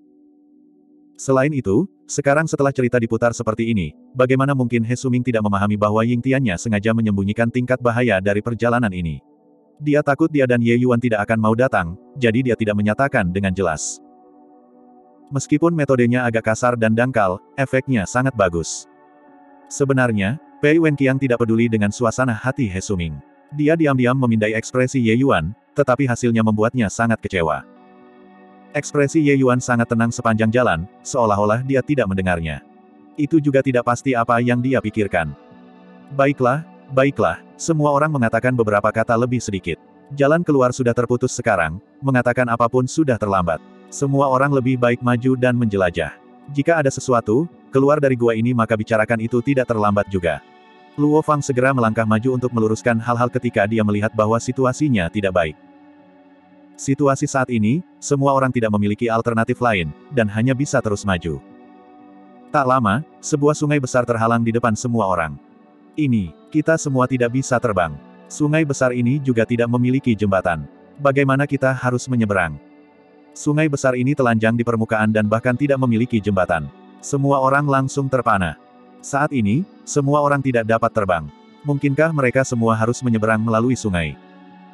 Selain itu, sekarang setelah cerita diputar seperti ini, bagaimana mungkin He Suming tidak memahami bahwa Ying Tiannya sengaja menyembunyikan tingkat bahaya dari perjalanan ini? Dia takut dia dan Ye Yuan tidak akan mau datang, jadi dia tidak menyatakan dengan jelas. Meskipun metodenya agak kasar dan dangkal, efeknya sangat bagus. Sebenarnya, Pei Wenqiang tidak peduli dengan suasana hati He Suming. Dia diam-diam memindai ekspresi Ye Yuan, tetapi hasilnya membuatnya sangat kecewa. Ekspresi Ye Yuan sangat tenang sepanjang jalan, seolah-olah dia tidak mendengarnya. Itu juga tidak pasti apa yang dia pikirkan. Baiklah, baiklah, semua orang mengatakan beberapa kata lebih sedikit. Jalan keluar sudah terputus sekarang, mengatakan apapun sudah terlambat. Semua orang lebih baik maju dan menjelajah. Jika ada sesuatu, keluar dari gua ini maka bicarakan itu tidak terlambat juga. Luo Fang segera melangkah maju untuk meluruskan hal-hal ketika dia melihat bahwa situasinya tidak baik. Situasi saat ini, semua orang tidak memiliki alternatif lain, dan hanya bisa terus maju. Tak lama, sebuah sungai besar terhalang di depan semua orang. Ini, kita semua tidak bisa terbang. Sungai besar ini juga tidak memiliki jembatan. Bagaimana kita harus menyeberang? Sungai besar ini telanjang di permukaan dan bahkan tidak memiliki jembatan. Semua orang langsung terpana. Saat ini, semua orang tidak dapat terbang. Mungkinkah mereka semua harus menyeberang melalui sungai?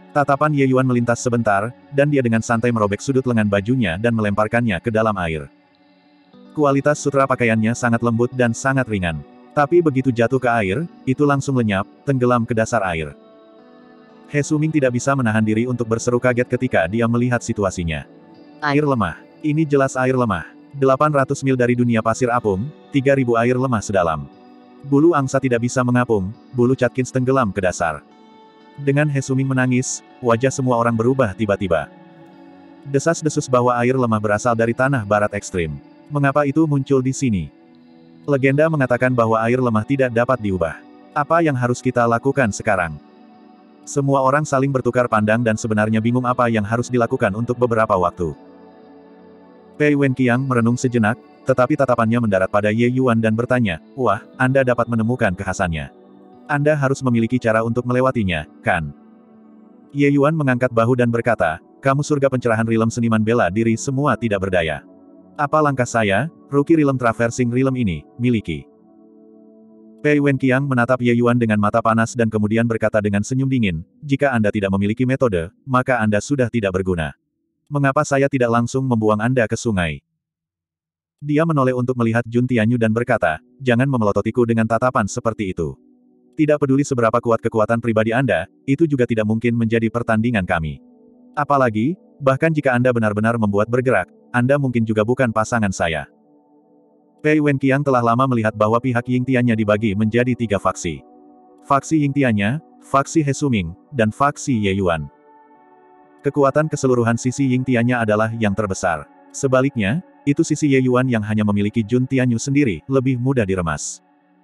Tatapan Ye Yuan melintas sebentar, dan dia dengan santai merobek sudut lengan bajunya dan melemparkannya ke dalam air. Kualitas sutra pakaiannya sangat lembut dan sangat ringan. Tapi begitu jatuh ke air, itu langsung lenyap, tenggelam ke dasar air. He Suming tidak bisa menahan diri untuk berseru kaget ketika dia melihat situasinya. Air lemah. Ini jelas air lemah. 800 mil dari dunia pasir apung, 3000 air lemah sedalam. Bulu angsa tidak bisa mengapung, bulu Catkins tenggelam ke dasar. Dengan He Suming menangis, wajah semua orang berubah tiba-tiba. Desas-desus bahwa air lemah berasal dari tanah barat ekstrim. Mengapa itu muncul di sini? Legenda mengatakan bahwa air lemah tidak dapat diubah. Apa yang harus kita lakukan sekarang? Semua orang saling bertukar pandang dan sebenarnya bingung apa yang harus dilakukan untuk beberapa waktu. Pei Wenqiang merenung sejenak, tetapi tatapannya mendarat pada Ye Yuan dan bertanya, "Wah, Anda dapat menemukan kekhasannya. Anda harus memiliki cara untuk melewatinya, kan?" Ye Yuan mengangkat bahu dan berkata, "Kamu surga pencerahan rilem seniman bela diri semua tidak berdaya. Apa langkah saya, Rookie Rilem Traversing Rilem ini, miliki?" Pei Wenqiang menatap Ye Yuan dengan mata panas dan kemudian berkata dengan senyum dingin, "Jika Anda tidak memiliki metode, maka Anda sudah tidak berguna. Mengapa saya tidak langsung membuang Anda ke sungai?" Dia menoleh untuk melihat Jun Tianyu dan berkata, "Jangan memelototiku dengan tatapan seperti itu. Tidak peduli seberapa kuat kekuatan pribadi Anda, itu juga tidak mungkin menjadi pertandingan kami. Apalagi, bahkan jika Anda benar-benar membuat bergerak, Anda mungkin juga bukan pasangan saya." Pei Wenqiang telah lama melihat bahwa pihak Ying Tiannya dibagi menjadi 3 faksi. Faksi Ying Tiannya, faksi He Suming, dan faksi Ye Yuan. Kekuatan keseluruhan sisi Ying Tiannya adalah yang terbesar. Sebaliknya, itu sisi Ye Yuan yang hanya memiliki Jun Tianyu sendiri, lebih mudah diremas.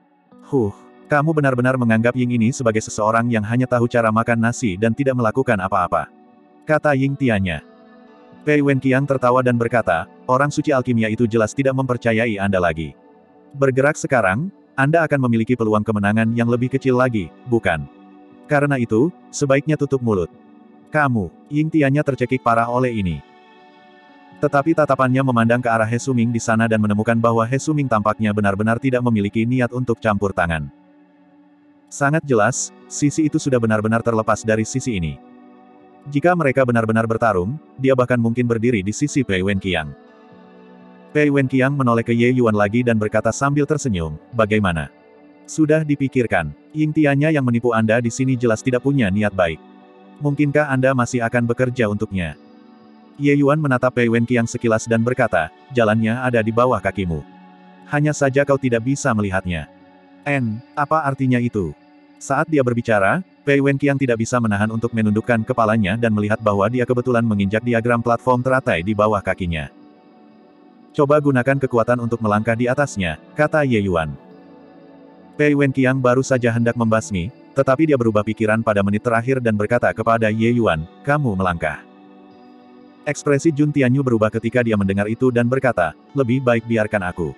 Kamu benar-benar menganggap Ying ini sebagai seseorang yang hanya tahu cara makan nasi dan tidak melakukan apa-apa, kata Ying Tiannya. Pei Wenqiang tertawa dan berkata, "Orang suci alkimia itu jelas tidak mempercayai Anda lagi. Bergerak sekarang, Anda akan memiliki peluang kemenangan yang lebih kecil lagi, bukan? Karena itu, sebaiknya tutup mulut." "Kamu," Ying Tiannya tercekik parah oleh ini. Tetapi tatapannya memandang ke arah He Suming di sana dan menemukan bahwa He Suming tampaknya benar-benar tidak memiliki niat untuk campur tangan. Sangat jelas, sisi itu sudah benar-benar terlepas dari sisi ini. Jika mereka benar-benar bertarung, dia bahkan mungkin berdiri di sisi Pei Wenqiang. Pei Wenqiang menoleh ke Ye Yuan lagi dan berkata sambil tersenyum, "Bagaimana? Sudah dipikirkan, Ying Tiannya yang menipu Anda di sini jelas tidak punya niat baik. Mungkinkah Anda masih akan bekerja untuknya?" Ye Yuan menatap Pei Wenqiang sekilas dan berkata, "Jalannya ada di bawah kakimu. Hanya saja kau tidak bisa melihatnya." Apa artinya itu? Saat dia berbicara, Pei Wenqiang tidak bisa menahan untuk menundukkan kepalanya dan melihat bahwa dia kebetulan menginjak diagram platform teratai di bawah kakinya. "Coba gunakan kekuatan untuk melangkah di atasnya," kata Ye Yuan. Pei Wenqiang baru saja hendak membasmi, tetapi dia berubah pikiran pada menit terakhir dan berkata kepada Ye Yuan, "Kamu melangkah." Ekspresi Jun Tianyu berubah ketika dia mendengar itu dan berkata, "Lebih baik biarkan aku."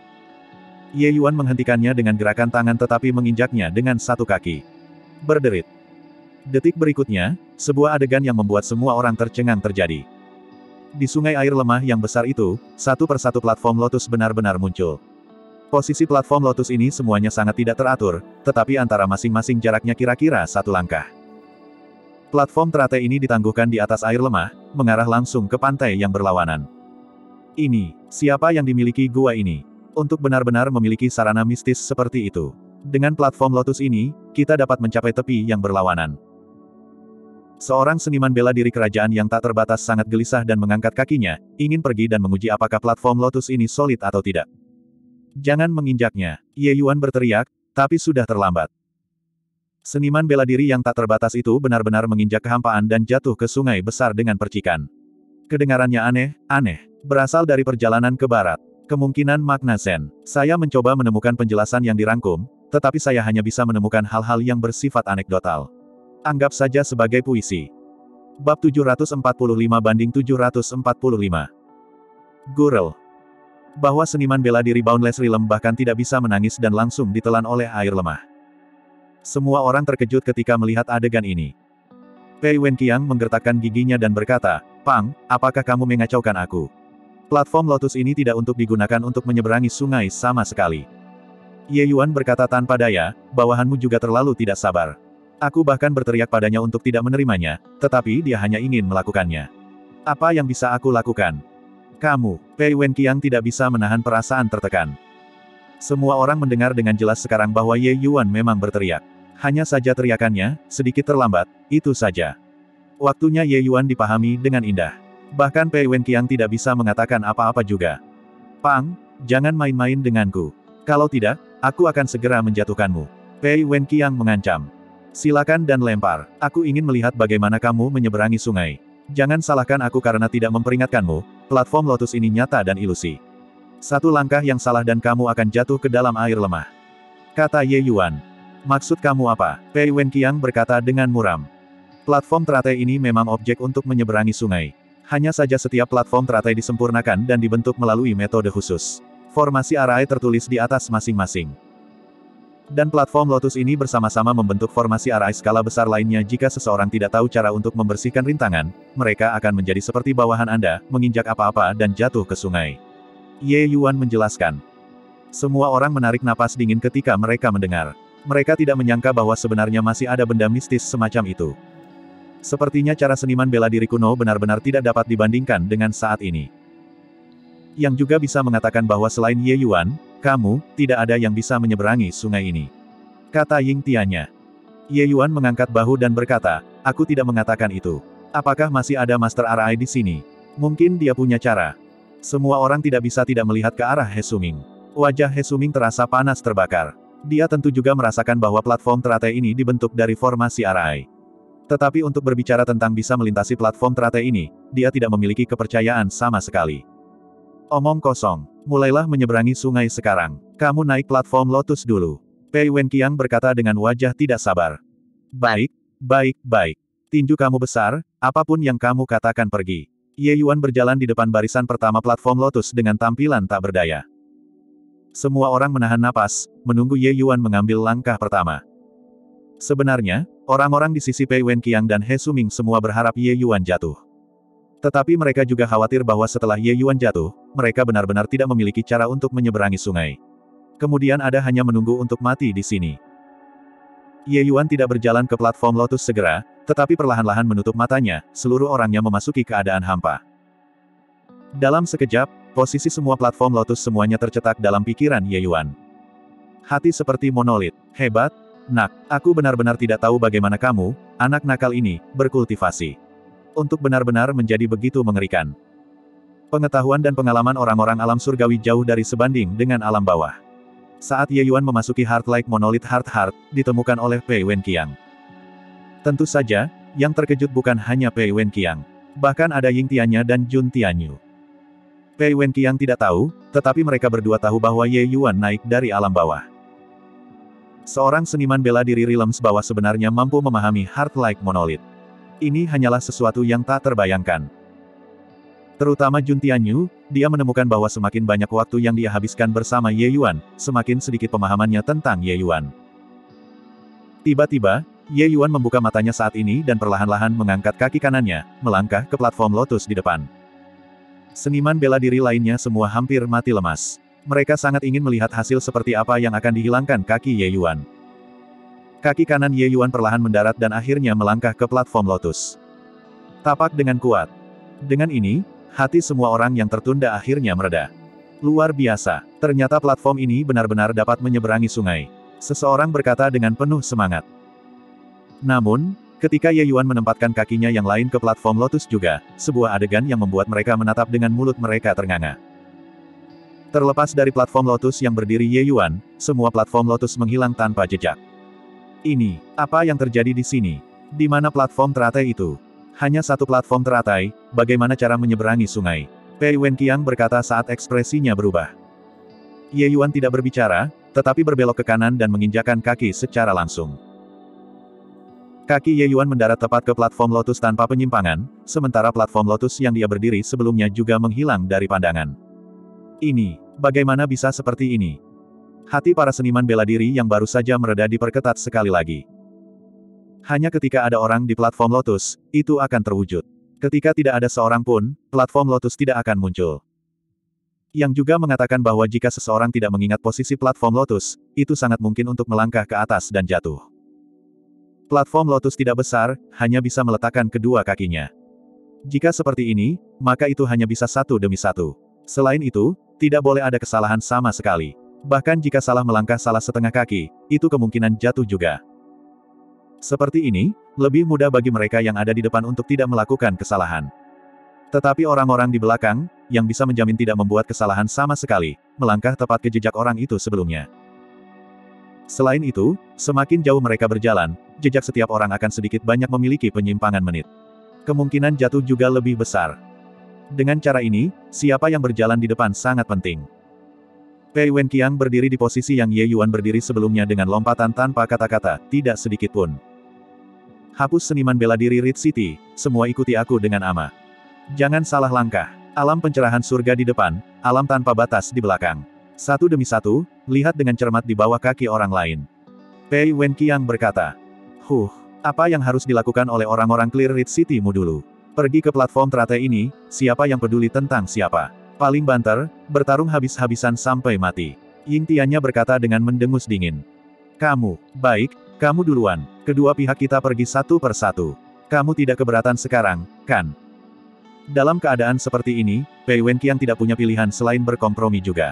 Ye Yuan menghentikannya dengan gerakan tangan tetapi menginjaknya dengan satu kaki. Berderit. Detik berikutnya, sebuah adegan yang membuat semua orang tercengang terjadi. Di sungai air lemah yang besar itu, satu persatu platform lotus benar-benar muncul. Posisi platform lotus ini semuanya sangat tidak teratur, tetapi antara masing-masing jaraknya kira-kira 1 langkah. Platform teratai ini ditangguhkan di atas air lemah, mengarah langsung ke pantai yang berlawanan. Siapa yang dimiliki gua ini? Untuk benar-benar memiliki sarana mistis seperti itu. Dengan platform lotus ini, kita dapat mencapai tepi yang berlawanan. Seorang seniman bela diri kerajaan yang tak terbatas sangat gelisah dan mengangkat kakinya, ingin pergi dan menguji apakah platform lotus ini solid atau tidak. "Jangan menginjaknya," Ye Yuan berteriak, tapi sudah terlambat. Seniman bela diri yang tak terbatas itu benar-benar menginjak kehampaan dan jatuh ke sungai besar dengan percikan. Kedengarannya aneh, berasal dari perjalanan ke barat. Kemungkinan makna Zen. Saya mencoba menemukan penjelasan yang dirangkum, tetapi saya hanya bisa menemukan hal-hal yang bersifat anekdotal. Anggap saja sebagai puisi. Bab 745-745. Gurel. Bahwa seniman bela diri Boundless Realm bahkan tidak bisa menangis dan langsung ditelan oleh air lemah. Semua orang terkejut ketika melihat adegan ini. Pei Wenqiang menggertakkan giginya dan berkata, "Pang, apakah kamu mengacaukan aku? Platform lotus ini tidak untuk digunakan untuk menyeberangi sungai sama sekali." Ye Yuan berkata tanpa daya, "Bawahanmu juga terlalu tidak sabar. Aku bahkan berteriak padanya untuk tidak menerimanya, tetapi dia hanya ingin melakukannya. Apa yang bisa aku lakukan? Kamu, Pei Wenqiang tidak bisa menahan perasaan tertekan. Semua orang mendengar dengan jelas sekarang bahwa Ye Yuan memang berteriak. Hanya saja teriakannya, sedikit terlambat, itu saja. Waktunya Ye Yuan dipahami dengan indah. Bahkan Pei Wenqiang tidak bisa mengatakan apa-apa juga. Pang, jangan main-main denganku. Kalau tidak, aku akan segera menjatuhkanmu. Pei Wenqiang mengancam. Silakan dan lempar. Aku ingin melihat bagaimana kamu menyeberangi sungai. Jangan salahkan aku karena tidak memperingatkanmu, platform lotus ini nyata dan ilusi. Satu langkah yang salah dan kamu akan jatuh ke dalam air lemah. Kata Ye Yuan. Maksud kamu apa? Pei Wenqiang berkata dengan muram. Platform teratai ini memang objek untuk menyeberangi sungai. Hanya saja setiap platform teratai disempurnakan dan dibentuk melalui metode khusus. Formasi arai tertulis di atas masing-masing. Dan platform lotus ini bersama-sama membentuk formasi arai skala besar lainnya. Jika seseorang tidak tahu cara untuk membersihkan rintangan, mereka akan menjadi seperti bawahan Anda, menginjak apa-apa dan jatuh ke sungai. Ye Yuan menjelaskan. Semua orang menarik napas dingin ketika mereka mendengar. Mereka tidak menyangka bahwa sebenarnya masih ada benda mistis semacam itu. Sepertinya cara seniman bela diri kuno benar-benar tidak dapat dibandingkan dengan saat ini. Yang juga bisa mengatakan bahwa selain Ye Yuan, kamu, tidak ada yang bisa menyeberangi sungai ini. Kata Ying Tianya. Ye Yuan mengangkat bahu dan berkata, aku tidak mengatakan itu. Apakah masih ada Master Arai di sini? Mungkin dia punya cara. Semua orang tidak bisa tidak melihat ke arah He Suming. Wajah He Suming terasa panas terbakar. Dia tentu juga merasakan bahwa platform teratai ini dibentuk dari formasi arai. Tetapi untuk berbicara tentang bisa melintasi platform teratai ini, dia tidak memiliki kepercayaan sama sekali. Omong kosong. Mulailah menyeberangi sungai sekarang. Kamu naik platform lotus dulu. Pei Wenqiang berkata dengan wajah tidak sabar. Baik, baik, baik. Tinju kamu besar, apapun yang kamu katakan pergi. Ye Yuan berjalan di depan barisan pertama platform lotus dengan tampilan tak berdaya. Semua orang menahan napas, menunggu Ye Yuan mengambil langkah pertama. Sebenarnya, orang-orang di sisi Pei Wenqiang dan He Suming semua berharap Ye Yuan jatuh. Tetapi mereka juga khawatir bahwa setelah Ye Yuan jatuh, mereka benar-benar tidak memiliki cara untuk menyeberangi sungai. Kemudian ada hanya menunggu untuk mati di sini. Ye Yuan tidak berjalan ke platform lotus segera, tetapi perlahan-lahan menutup matanya, seluruh orangnya memasuki keadaan hampa. Dalam sekejap, posisi semua platform lotus semuanya tercetak dalam pikiran Ye Yuan. Hati seperti monolit. Hebat, nak, aku benar-benar tidak tahu bagaimana kamu, anak nakal ini, berkultivasi. Untuk benar-benar menjadi begitu mengerikan. Pengetahuan dan pengalaman orang-orang alam surgawi jauh dari sebanding dengan alam bawah. Saat Ye Yuan memasuki Heart-like Monolith Heart, ditemukan oleh Pei Wenqiang. Tentu saja, yang terkejut bukan hanya Pei Wenqiang. Bahkan ada Ying Tianya dan Jun Tianyu. Pei Wenqiang tidak tahu, tetapi mereka berdua tahu bahwa Ye Yuan naik dari alam bawah. Seorang seniman bela diri Realms bawah sebenarnya mampu memahami Heart-like Monolith. Ini hanyalah sesuatu yang tak terbayangkan. Terutama Jun Tianyu, dia menemukan bahwa semakin banyak waktu yang dia habiskan bersama Ye Yuan, semakin sedikit pemahamannya tentang Ye Yuan. Tiba-tiba, Ye Yuan membuka matanya saat ini dan perlahan-lahan mengangkat kaki kanannya, melangkah ke platform lotus di depan. Seniman bela diri lainnya semua hampir mati lemas. Mereka sangat ingin melihat hasil seperti apa yang akan dihilangkan kaki Ye Yuan. Kaki kanan Ye Yuan perlahan mendarat dan akhirnya melangkah ke platform lotus. Tapak dengan kuat. Dengan ini, hati semua orang yang tertunda akhirnya mereda. Luar biasa, ternyata platform ini benar-benar dapat menyeberangi sungai. Seseorang berkata dengan penuh semangat. Namun, ketika Ye Yuan menempatkan kakinya yang lain ke platform lotus juga, sebuah adegan yang membuat mereka menatap dengan mulut mereka ternganga. Terlepas dari platform lotus yang berdiri Ye Yuan, semua platform lotus menghilang tanpa jejak. Ini, apa yang terjadi di sini? Di mana platform teratai itu? Hanya satu platform teratai, bagaimana cara menyeberangi sungai? Pei Wenqiang berkata saat ekspresinya berubah. Ye Yuan tidak berbicara, tetapi berbelok ke kanan dan menginjakkan kaki secara langsung. Kaki Ye Yuan mendarat tepat ke platform lotus tanpa penyimpangan, sementara platform lotus yang dia berdiri sebelumnya juga menghilang dari pandangan. Ini, bagaimana bisa seperti ini? Hati para seniman bela diri yang baru saja mereda diperketat sekali lagi. Hanya ketika ada orang di platform lotus, itu akan terwujud. Ketika tidak ada seorang pun, platform lotus tidak akan muncul. Yang juga mengatakan bahwa jika seseorang tidak mengingat posisi platform lotus, itu sangat mungkin untuk melangkah ke atas dan jatuh. Platform lotus tidak besar, hanya bisa meletakkan kedua kakinya. Jika seperti ini, maka itu hanya bisa satu demi satu. Selain itu, tidak boleh ada kesalahan sama sekali. Bahkan jika salah melangkah salah setengah kaki, itu kemungkinan jatuh juga. Seperti ini, lebih mudah bagi mereka yang ada di depan untuk tidak melakukan kesalahan. Tetapi orang-orang di belakang, yang bisa menjamin tidak membuat kesalahan sama sekali, melangkah tepat ke jejak orang itu sebelumnya. Selain itu, semakin jauh mereka berjalan, jejak setiap orang akan sedikit banyak memiliki penyimpangan menit. Kemungkinan jatuh juga lebih besar. Dengan cara ini, siapa yang berjalan di depan sangat penting. Pei Wenqiang berdiri di posisi yang Ye Yuan berdiri sebelumnya dengan lompatan tanpa kata-kata, tidak sedikit pun. Hapus seniman bela diri Red City, semua ikuti aku dengan ama. Jangan salah langkah. Alam pencerahan surga di depan, alam tanpa batas di belakang. Satu demi satu, lihat dengan cermat di bawah kaki orang lain. Pei Wenqiang berkata. Apa yang harus dilakukan oleh orang-orang Clear Red City-mu dulu? Pergi ke platform teratai ini, siapa yang peduli tentang siapa? Paling banter, bertarung habis-habisan sampai mati. Ying Tiannya berkata dengan mendengus dingin. Baik, kamu duluan. Kedua pihak kita pergi satu per satu. Kamu tidak keberatan sekarang, kan? Dalam keadaan seperti ini, Pei Wenqiang tidak punya pilihan selain berkompromi juga.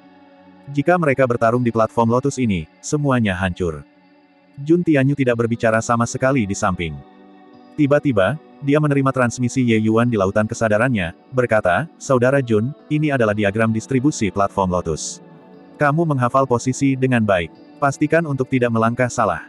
Jika mereka bertarung di platform lotus ini, semuanya hancur. Jun Tianyu tidak berbicara sama sekali di samping. Tiba-tiba, dia menerima transmisi Ye Yuan di lautan kesadarannya, berkata, Saudara Jun, ini adalah diagram distribusi platform lotus. Kamu menghafal posisi dengan baik. Pastikan untuk tidak melangkah salah.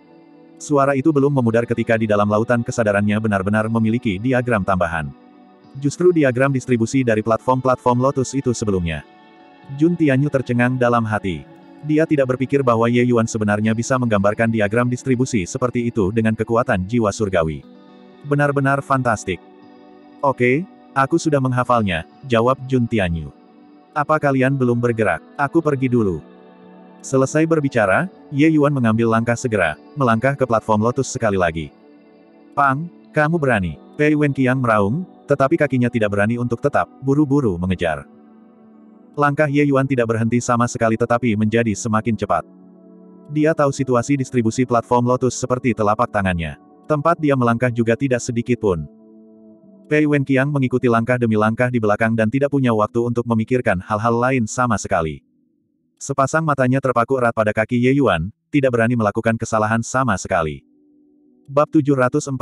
Suara itu belum memudar ketika di dalam lautan kesadarannya benar-benar memiliki diagram tambahan. Justru diagram distribusi dari platform-platform lotus itu sebelumnya. Jun Tianyu tercengang dalam hati. Dia tidak berpikir bahwa Ye Yuan sebenarnya bisa menggambarkan diagram distribusi seperti itu dengan kekuatan jiwa surgawi. Benar-benar fantastik. Oke, aku sudah menghafalnya, jawab Jun Tianyu. Apa kalian belum bergerak? Aku pergi dulu. Selesai berbicara, Ye Yuan mengambil langkah segera, melangkah ke platform lotus sekali lagi. Pang, kamu berani. Pei Wenqiang meraung, tetapi kakinya tidak berani untuk tetap, buru-buru mengejar. Langkah Ye Yuan tidak berhenti sama sekali tetapi menjadi semakin cepat. Dia tahu situasi distribusi platform lotus seperti telapak tangannya. Tempat dia melangkah juga tidak sedikit pun. Pei Wenqiang mengikuti langkah demi langkah di belakang dan tidak punya waktu untuk memikirkan hal-hal lain sama sekali. Sepasang matanya terpaku erat pada kaki Ye Yuan, tidak berani melakukan kesalahan sama sekali. Bab 746.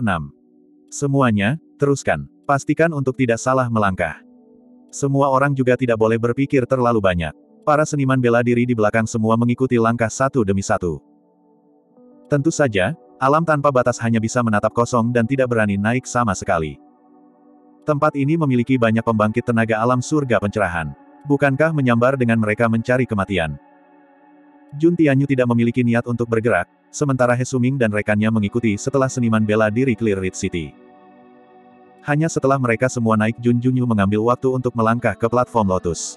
Semuanya, teruskan. Pastikan untuk tidak salah melangkah. Semua orang juga tidak boleh berpikir terlalu banyak. Para seniman bela diri di belakang semua mengikuti langkah satu demi satu. Tentu saja, alam tanpa batas hanya bisa menatap kosong dan tidak berani naik sama sekali. Tempat ini memiliki banyak pembangkit tenaga alam surga pencerahan. Bukankah menyambar dengan mereka mencari kematian? Jun Tianyu tidak memiliki niat untuk bergerak, sementara He Suming dan rekannya mengikuti setelah seniman bela diri Clear Red City. Hanya setelah mereka semua naik Jun Junyu mengambil waktu untuk melangkah ke platform lotus.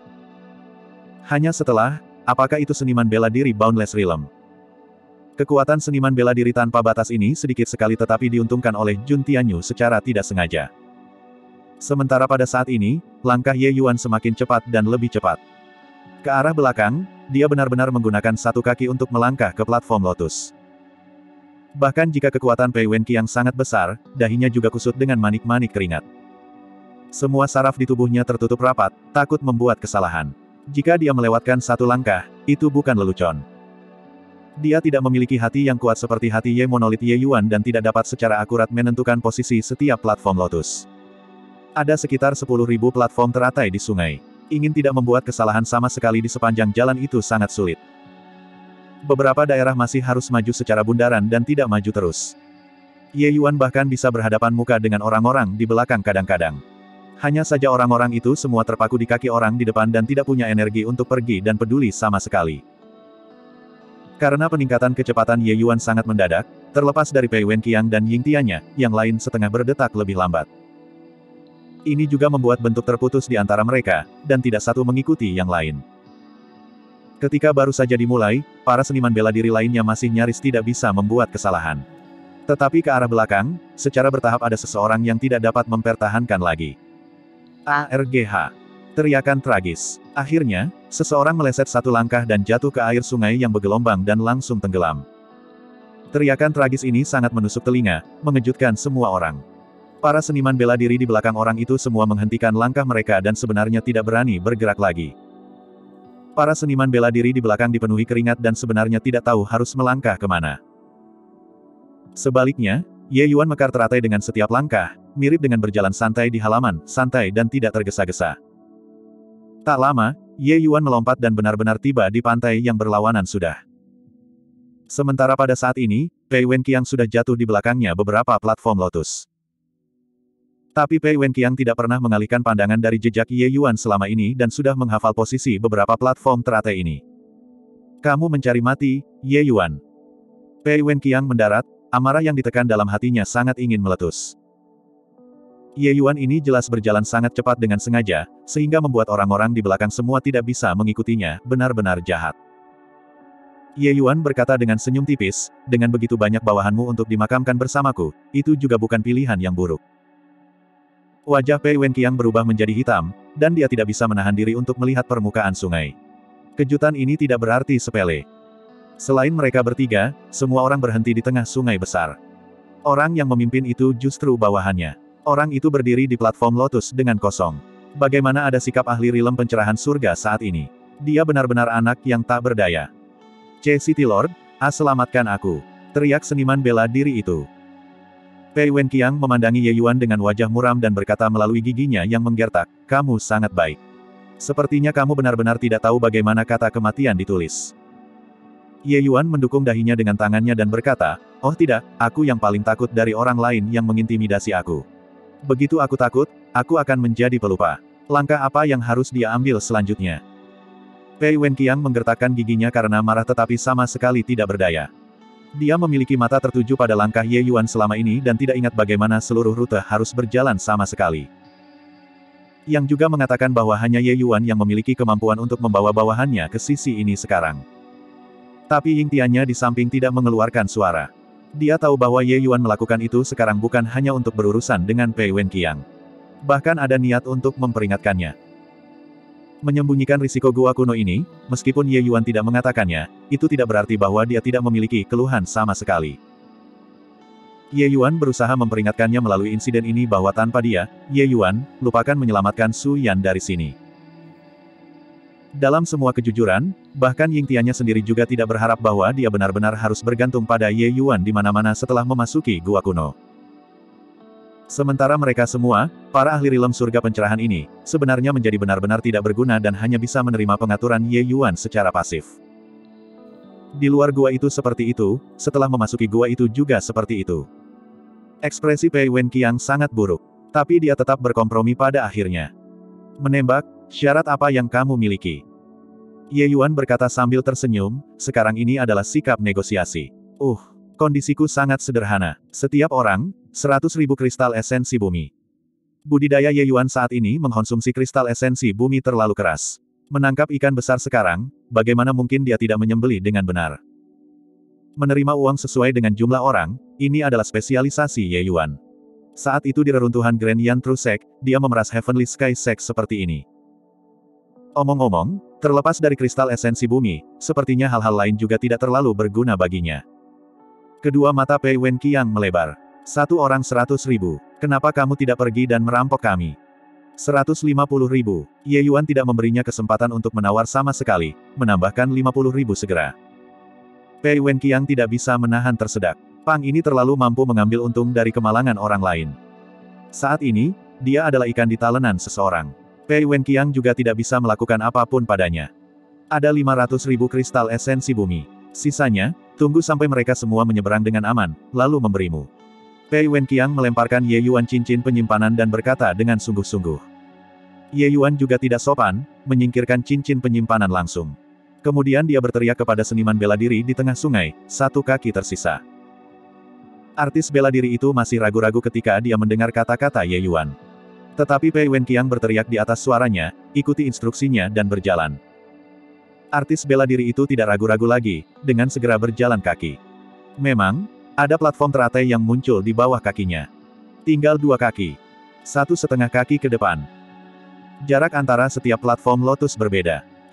Hanya setelah, apakah itu seniman bela diri Boundless Realm? Kekuatan seniman bela diri tanpa batas ini sedikit sekali tetapi diuntungkan oleh Jun Tianyu secara tidak sengaja. Sementara pada saat ini, langkah Ye Yuan semakin cepat dan lebih cepat. Ke arah belakang, dia benar-benar menggunakan satu kaki untuk melangkah ke platform lotus. Bahkan jika kekuatan Pei Wenqiang sangat besar, dahinya juga kusut dengan manik-manik keringat. Semua saraf di tubuhnya tertutup rapat, takut membuat kesalahan. Jika dia melewatkan satu langkah, itu bukan lelucon. Dia tidak memiliki hati yang kuat seperti hati Ye Monolit Ye Yuan dan tidak dapat secara akurat menentukan posisi setiap platform lotus. Ada sekitar 10.000 platform teratai di sungai. Ingin tidak membuat kesalahan sama sekali di sepanjang jalan itu sangat sulit. Beberapa daerah masih harus maju secara bundaran dan tidak maju terus. Ye Yuan bahkan bisa berhadapan muka dengan orang-orang di belakang kadang-kadang. Hanya saja orang-orang itu semua terpaku di kaki orang di depan dan tidak punya energi untuk pergi dan peduli sama sekali. Karena peningkatan kecepatan Ye Yuan sangat mendadak, terlepas dari Pei Wenqiang dan Ying Tiannya, yang lain setengah berdetak lebih lambat. Ini juga membuat bentuk terputus di antara mereka, dan tidak satu mengikuti yang lain. Ketika baru saja dimulai, para seniman bela diri lainnya masih nyaris tidak bisa membuat kesalahan. Tetapi ke arah belakang, secara bertahap ada seseorang yang tidak dapat mempertahankan lagi. ARGH. Teriakan tragis. Akhirnya, seseorang meleset satu langkah dan jatuh ke air sungai yang bergelombang dan langsung tenggelam. Teriakan tragis ini sangat menusuk telinga, mengejutkan semua orang. Para seniman bela diri di belakang orang itu semua menghentikan langkah mereka dan sebenarnya tidak berani bergerak lagi. Para seniman bela diri di belakang dipenuhi keringat dan sebenarnya tidak tahu harus melangkah kemana. Sebaliknya, Ye Yuan mekar teratai dengan setiap langkah, mirip dengan berjalan santai di halaman, santai dan tidak tergesa-gesa. Tak lama, Ye Yuan melompat dan benar-benar tiba di pantai yang berlawanan sudah. Sementara pada saat ini, Pei Wenqiang sudah jatuh di belakangnya beberapa platform lotus. Tapi Pei Wenqiang tidak pernah mengalihkan pandangan dari jejak Ye Yuan selama ini dan sudah menghafal posisi beberapa platform teratai ini. Kamu mencari mati, Ye Yuan. Pei Wenqiang mendarat, amarah yang ditekan dalam hatinya sangat ingin meletus. Ye Yuan ini jelas berjalan sangat cepat dengan sengaja, sehingga membuat orang-orang di belakang semua tidak bisa mengikutinya, benar-benar jahat. Ye Yuan berkata dengan senyum tipis, dengan begitu banyak bawahanmu untuk dimakamkan bersamaku, itu juga bukan pilihan yang buruk. Wajah Pei Wenqiang berubah menjadi hitam, dan dia tidak bisa menahan diri untuk melihat permukaan sungai. Kejutan ini tidak berarti sepele. Selain mereka bertiga, semua orang berhenti di tengah sungai besar. Orang yang memimpin itu justru bawahannya. Orang itu berdiri di platform lotus dengan kosong. Bagaimana ada sikap ahli rilem pencerahan surga saat ini? Dia benar-benar anak yang tak berdaya. City Lord, selamatkan aku! Teriak seniman bela diri itu. Pei Wenqiang memandangi Ye Yuan dengan wajah muram dan berkata melalui giginya yang menggertak, kamu sangat baik. Sepertinya kamu benar-benar tidak tahu bagaimana kata kematian ditulis. Ye Yuan mendukung dahinya dengan tangannya dan berkata, oh tidak, aku yang paling takut dari orang lain yang mengintimidasi aku. Begitu aku takut, aku akan menjadi pelupa. Langkah apa yang harus dia ambil selanjutnya? Pei Wenqiang menggertakkan giginya karena marah tetapi sama sekali tidak berdaya. Dia memiliki mata tertuju pada langkah Ye Yuan selama ini dan tidak ingat bagaimana seluruh rute harus berjalan sama sekali. Yang juga mengatakan bahwa hanya Ye Yuan yang memiliki kemampuan untuk membawa bawahannya ke sisi ini sekarang. Tapi Ying Tiannya di samping tidak mengeluarkan suara. Dia tahu bahwa Ye Yuan melakukan itu sekarang bukan hanya untuk berurusan dengan Pei Wenqiang. Bahkan ada niat untuk memperingatkannya. Menyembunyikan risiko gua kuno ini, meskipun Ye Yuan tidak mengatakannya, itu tidak berarti bahwa dia tidak memiliki keluhan sama sekali. Ye Yuan berusaha memperingatkannya melalui insiden ini bahwa tanpa dia, Ye Yuan, lupakan menyelamatkan Su Yan dari sini. Dalam semua kejujuran, bahkan Ying Tiannya sendiri juga tidak berharap bahwa dia benar-benar harus bergantung pada Ye Yuan di mana-mana setelah memasuki gua kuno. Sementara mereka semua, para ahli rilem surga pencerahan ini, sebenarnya menjadi benar-benar tidak berguna dan hanya bisa menerima pengaturan Ye Yuan secara pasif. Di luar gua itu seperti itu, setelah memasuki gua itu juga seperti itu. Ekspresi Pei Wenqiang sangat buruk, tapi dia tetap berkompromi pada akhirnya. Menembak, syarat apa yang kamu miliki? Ye Yuan berkata sambil tersenyum, sekarang ini adalah sikap negosiasi. Kondisiku sangat sederhana. Setiap orang, 100.000 kristal esensi bumi. Budidaya Ye Yuan saat ini mengkonsumsi kristal esensi bumi terlalu keras. Menangkap ikan besar sekarang, bagaimana mungkin dia tidak menyembelih dengan benar? Menerima uang sesuai dengan jumlah orang, ini adalah spesialisasi Ye Yuan. Saat itu di reruntuhan Grand Yan True Sect, dia memeras Heavenly Sky Sect seperti ini. Omong-omong, terlepas dari kristal esensi bumi, sepertinya hal-hal lain juga tidak terlalu berguna baginya. Kedua mata Pei Wenqiang melebar. Satu orang 100.000. Kenapa kamu tidak pergi dan merampok kami? 150.000. Ye Yuan tidak memberinya kesempatan untuk menawar sama sekali, menambahkan 50.000 segera. Pei Wenqiang tidak bisa menahan tersedak. Pang ini terlalu mampu mengambil untung dari kemalangan orang lain. Saat ini, dia adalah ikan di talenan seseorang. Pei Wenqiang juga tidak bisa melakukan apapun padanya. Ada 500.000 kristal esensi bumi. Sisanya, tunggu sampai mereka semua menyeberang dengan aman, lalu memberimu. Pei Wenqiang melemparkan Ye Yuan cincin penyimpanan dan berkata dengan sungguh-sungguh. Ye Yuan juga tidak sopan, menyingkirkan cincin penyimpanan langsung. Kemudian dia berteriak kepada seniman bela diri di tengah sungai, satu kaki tersisa. Artis bela diri itu masih ragu-ragu ketika dia mendengar kata-kata Ye Yuan. Tetapi Pei Wenqiang berteriak di atas suaranya, ikuti instruksinya dan berjalan. Artis bela diri itu tidak ragu-ragu lagi, dengan segera berjalan kaki. Memang, ada platform teratai yang muncul di bawah kakinya. Tinggal 2 kaki. 1,5 kaki ke depan. Jarak antara setiap platform lotus berbeda.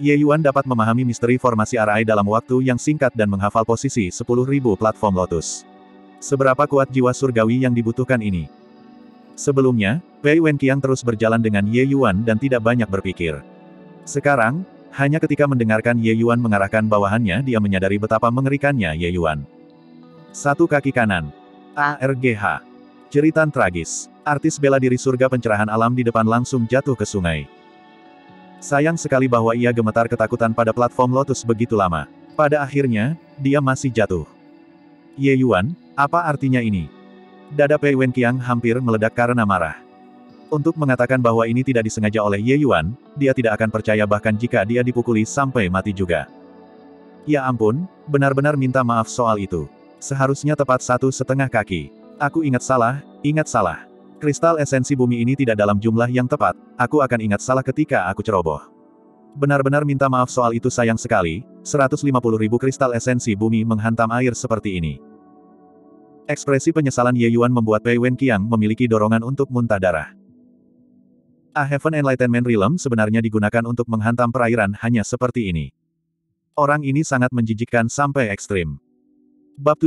Ye Yuan dapat memahami misteri formasi RI dalam waktu yang singkat dan menghafal posisi 10.000 platform Lotus. Seberapa kuat jiwa surgawi yang dibutuhkan ini? Sebelumnya, Pei Wenqiang terus berjalan dengan Ye Yuan dan tidak banyak berpikir. Sekarang, hanya ketika mendengarkan Ye Yuan mengarahkan bawahannya dia menyadari betapa mengerikannya Ye Yuan. Satu kaki kanan. ARGH. Jeritan tragis. Artis bela diri surga pencerahan alam di depan langsung jatuh ke sungai. Sayang sekali bahwa ia gemetar ketakutan pada platform Lotus begitu lama. Pada akhirnya, dia masih jatuh. Ye Yuan, apa artinya ini? Dada Pei Wenqiang hampir meledak karena marah. Untuk mengatakan bahwa ini tidak disengaja oleh Ye Yuan, dia tidak akan percaya bahkan jika dia dipukuli sampai mati juga. Ya ampun, benar-benar minta maaf soal itu. Seharusnya tepat 1,5 kaki. Aku ingat salah, ingat salah. Kristal esensi bumi ini tidak dalam jumlah yang tepat, aku akan ingat salah ketika aku ceroboh. Benar-benar minta maaf soal itu sayang sekali, 150.000 kristal esensi bumi menghantam air seperti ini. Ekspresi penyesalan Ye Yuan membuat Pei Wenqiang memiliki dorongan untuk muntah darah. A Heaven Enlightenment Realm sebenarnya digunakan untuk menghantam perairan hanya seperti ini. Orang ini sangat menjijikkan sampai ekstrim. Bab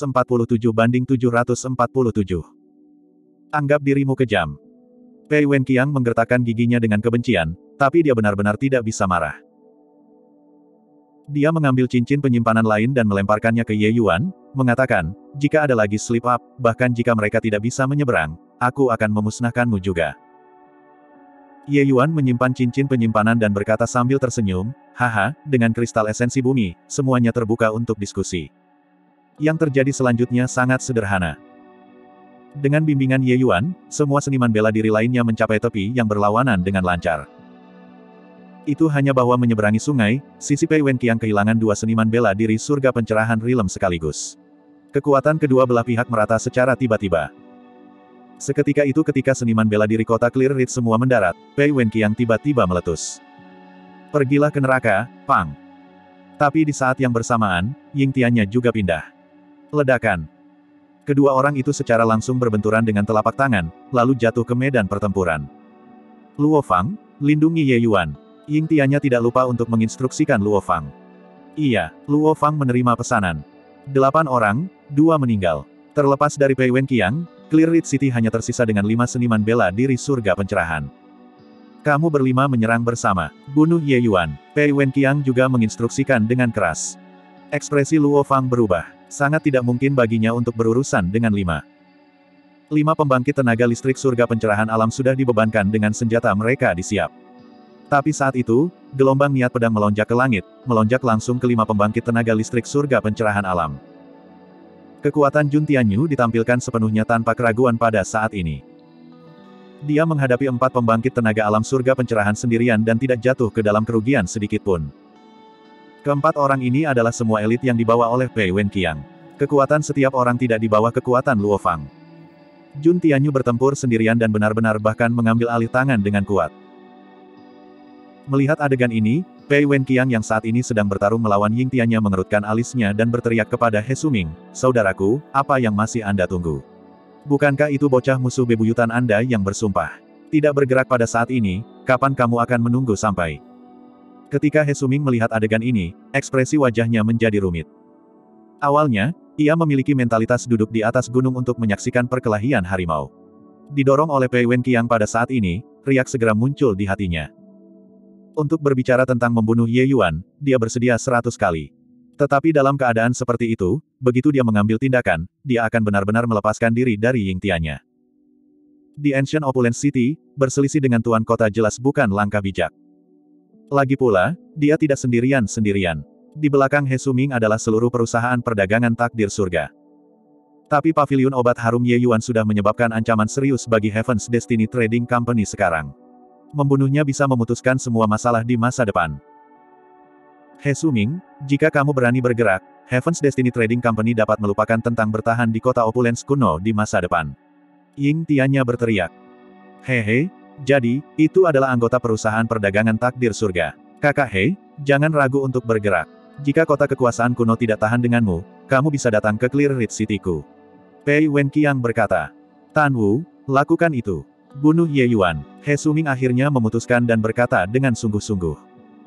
747/747. Anggap dirimu kejam. Pei Wenqiang menggertakkan giginya dengan kebencian, tapi dia benar-benar tidak bisa marah. Dia mengambil cincin penyimpanan lain dan melemparkannya ke Ye Yuan, mengatakan, jika ada lagi slip up, bahkan jika mereka tidak bisa menyeberang, aku akan memusnahkanmu juga. Ye Yuan menyimpan cincin penyimpanan dan berkata sambil tersenyum, haha, dengan kristal esensi bumi, semuanya terbuka untuk diskusi. Yang terjadi selanjutnya sangat sederhana. Dengan bimbingan Ye Yuan, semua seniman bela diri lainnya mencapai tepi yang berlawanan dengan lancar. Itu hanya bahwa menyeberangi sungai, sisi Pei Wenqiang kehilangan 2 seniman bela diri surga pencerahan realm sekaligus. Kekuatan kedua belah pihak merata secara tiba-tiba. Seketika itu ketika seniman bela diri kota Clear Ridge semua mendarat, Pei Wenqiang tiba-tiba meletus. Pergilah ke neraka, Pang. Tapi di saat yang bersamaan, Ying Tiannya juga pindah. Ledakan. Kedua orang itu secara langsung berbenturan dengan telapak tangan, lalu jatuh ke medan pertempuran. Luo Fang, lindungi Ye Yuan. Ying Tiannya tidak lupa untuk menginstruksikan Luo Fang. Iya, Luo Fang menerima pesanan. 8 orang, 2 meninggal. Terlepas dari Pei Wenqiang, Clear Ridge City hanya tersisa dengan 5 seniman bela diri surga pencerahan. Kamu berlima menyerang bersama. Bunuh Ye Yuan. Pei Wenqiang juga menginstruksikan dengan keras. Ekspresi Luo Fang berubah. Sangat tidak mungkin baginya untuk berurusan dengan 5 pembangkit tenaga listrik surga pencerahan alam sudah dibebankan dengan senjata mereka disiap. Tapi saat itu, gelombang niat pedang melonjak ke langit, melonjak langsung ke 5 pembangkit tenaga listrik surga pencerahan alam. Kekuatan Jun Tianyu ditampilkan sepenuhnya tanpa keraguan pada saat ini. Dia menghadapi 4 pembangkit tenaga alam surga pencerahan sendirian dan tidak jatuh ke dalam kerugian sedikitpun. Keempat orang ini adalah semua elit yang dibawa oleh Pei Wenqiang. Kekuatan setiap orang tidak di bawah kekuatan Luo Fang. Jun Tianyu bertempur sendirian dan benar-benar bahkan mengambil alih tangan dengan kuat. Melihat adegan ini, Pei Wenqiang yang saat ini sedang bertarung melawan Ying Tiannya mengerutkan alisnya dan berteriak kepada He Suming, saudaraku, apa yang masih Anda tunggu? Bukankah itu bocah musuh bebuyutan Anda yang bersumpah tidak bergerak pada saat ini, kapan kamu akan menunggu sampai? Ketika He Suming melihat adegan ini, ekspresi wajahnya menjadi rumit. Awalnya, ia memiliki mentalitas duduk di atas gunung untuk menyaksikan perkelahian harimau. Didorong oleh Pei Wenqiang pada saat ini, riak segera muncul di hatinya. Untuk berbicara tentang membunuh Ye Yuan, dia bersedia 100 kali. Tetapi dalam keadaan seperti itu, begitu dia mengambil tindakan, dia akan benar-benar melepaskan diri dari Ying Tiannya. Di Ancient Opulence City, berselisih dengan tuan kota jelas bukan langkah bijak. Lagi pula, dia tidak sendirian-sendirian. Di belakang He Suming adalah seluruh perusahaan perdagangan takdir surga. Tapi paviliun obat harum Ye Yuan sudah menyebabkan ancaman serius bagi Heaven's Destiny Trading Company sekarang. Membunuhnya bisa memutuskan semua masalah di masa depan. He Suming, jika kamu berani bergerak, Heaven's Destiny Trading Company dapat melupakan tentang bertahan di kota Opulence kuno di masa depan. Ying Tiannya berteriak. Hehe. Jadi, itu adalah anggota perusahaan perdagangan takdir surga. Kakak He, jangan ragu untuk bergerak. Jika kota kekuasaan kuno tidak tahan denganmu, kamu bisa datang ke Clear Ridge City-ku. Pei Wenqiang berkata. Tan Wu, lakukan itu. Bunuh Ye Yuan. He Suming akhirnya memutuskan dan berkata dengan sungguh-sungguh.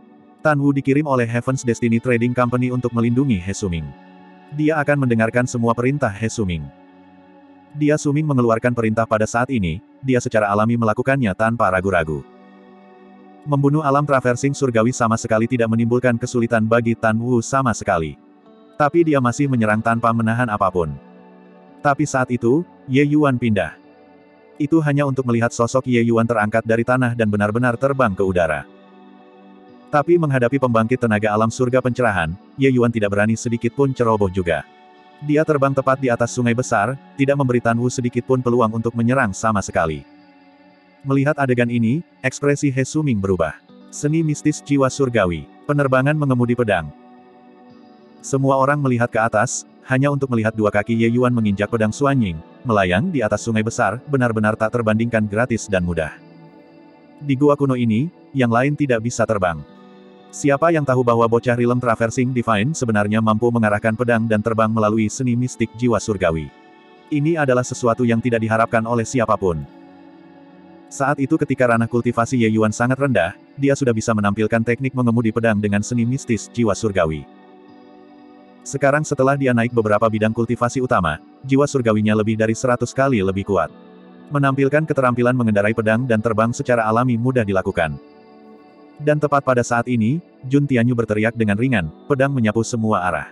Tan Wu dikirim oleh Heaven's Destiny Trading Company untuk melindungi He Suming. Dia akan mendengarkan semua perintah He Suming. Dia Suming mengeluarkan perintah pada saat ini, dia secara alami melakukannya tanpa ragu-ragu. Membunuh alam traversing surgawi sama sekali tidak menimbulkan kesulitan bagi Tan Wu sama sekali. Tapi dia masih menyerang tanpa menahan apapun. Tapi saat itu, Ye Yuan pindah. Itu hanya untuk melihat sosok Ye Yuan terangkat dari tanah dan benar-benar terbang ke udara. Tapi menghadapi pembangkit tenaga alam surga pencerahan, Ye Yuan tidak berani sedikit pun ceroboh juga. Dia terbang tepat di atas sungai besar, tidak memberi Tan Wu sedikit pun peluang untuk menyerang sama sekali. Melihat adegan ini, ekspresi He Suming berubah. Seni mistis jiwa surgawi, penerbangan mengemudi pedang. Semua orang melihat ke atas, hanya untuk melihat dua kaki Ye Yuan menginjak pedang Suanying, melayang di atas sungai besar, benar-benar tak terbandingkan gratis dan mudah. Di gua kuno ini, yang lain tidak bisa terbang. Siapa yang tahu bahwa bocah Realm Traversing Divine sebenarnya mampu mengarahkan pedang dan terbang melalui seni mistik jiwa surgawi. Ini adalah sesuatu yang tidak diharapkan oleh siapapun. Saat itu ketika ranah kultivasi Ye Yuan sangat rendah, dia sudah bisa menampilkan teknik mengemudi pedang dengan seni mistis jiwa surgawi. Sekarang setelah dia naik beberapa bidang kultivasi utama, jiwa surgawinya lebih dari 100 kali lebih kuat. Menampilkan keterampilan mengendarai pedang dan terbang secara alami mudah dilakukan. Dan tepat pada saat ini, Jun Tianyu berteriak dengan ringan, pedang menyapu semua arah.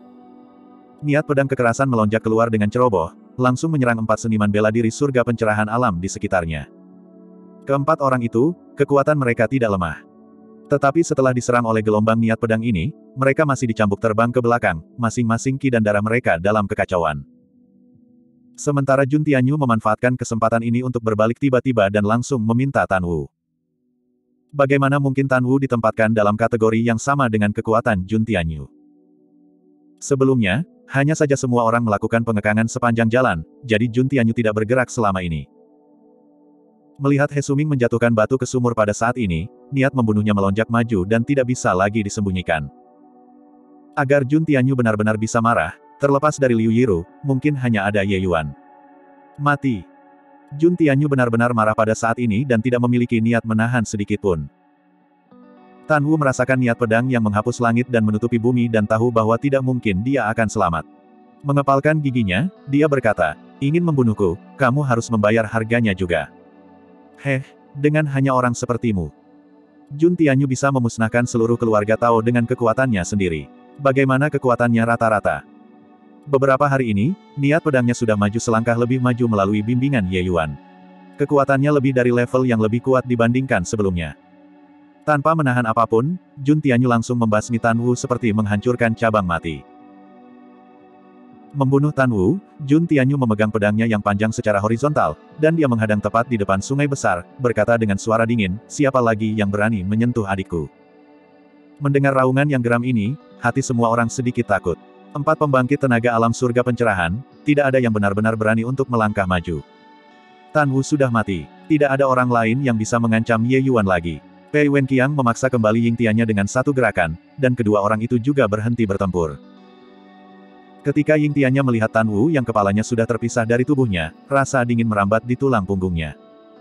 Niat pedang kekerasan melonjak keluar dengan ceroboh, langsung menyerang 4 seniman bela diri surga pencerahan alam di sekitarnya. Keempat orang itu, kekuatan mereka tidak lemah. Tetapi setelah diserang oleh gelombang niat pedang ini, mereka masih dicambuk terbang ke belakang, masing-masing ki dan darah mereka dalam kekacauan. Sementara Jun Tianyu memanfaatkan kesempatan ini untuk berbalik tiba-tiba dan langsung meminta Tan Wu. Bagaimana mungkin Tan Wu ditempatkan dalam kategori yang sama dengan kekuatan Jun Tianyu? Sebelumnya, hanya saja semua orang melakukan pengekangan sepanjang jalan, jadi Jun Tianyu tidak bergerak selama ini. Melihat He Suming menjatuhkan batu ke sumur pada saat ini, niat membunuhnya melonjak maju dan tidak bisa lagi disembunyikan. Agar Jun Tianyu benar-benar bisa marah, terlepas dari Liu Yiru, mungkin hanya ada Ye Yuan. Mati. Jun Tianyu benar-benar marah pada saat ini dan tidak memiliki niat menahan sedikit pun. Tan Wu merasakan niat pedang yang menghapus langit dan menutupi bumi dan tahu bahwa tidak mungkin dia akan selamat. Mengepalkan giginya, dia berkata, ingin membunuhku, kamu harus membayar harganya juga. Dengan hanya orang sepertimu. Jun Tianyu bisa memusnahkan seluruh keluarga Tao dengan kekuatannya sendiri. Bagaimana kekuatannya rata-rata? Beberapa hari ini, niat pedangnya sudah maju selangkah lebih maju melalui bimbingan Ye Yuan. Kekuatannya lebih dari level yang lebih kuat dibandingkan sebelumnya. Tanpa menahan apapun, Jun Tianyu langsung membasmi Tan Wu seperti menghancurkan cabang mati. Membunuh Tan Wu, Jun Tianyu memegang pedangnya yang panjang secara horizontal, dan dia menghadang tepat di depan sungai besar, berkata dengan suara dingin, siapa lagi yang berani menyentuh adikku? Mendengar raungan yang geram ini, hati semua orang sedikit takut. 4 pembangkit tenaga alam surga pencerahan, tidak ada yang benar-benar berani untuk melangkah maju. Tan Wu sudah mati, tidak ada orang lain yang bisa mengancam Ye Yuan lagi. Pei Wenqiang memaksa kembali Ying Tiannya dengan satu gerakan, dan kedua orang itu juga berhenti bertempur. Ketika Ying Tiannya melihat Tan Wu yang kepalanya sudah terpisah dari tubuhnya, rasa dingin merambat di tulang punggungnya.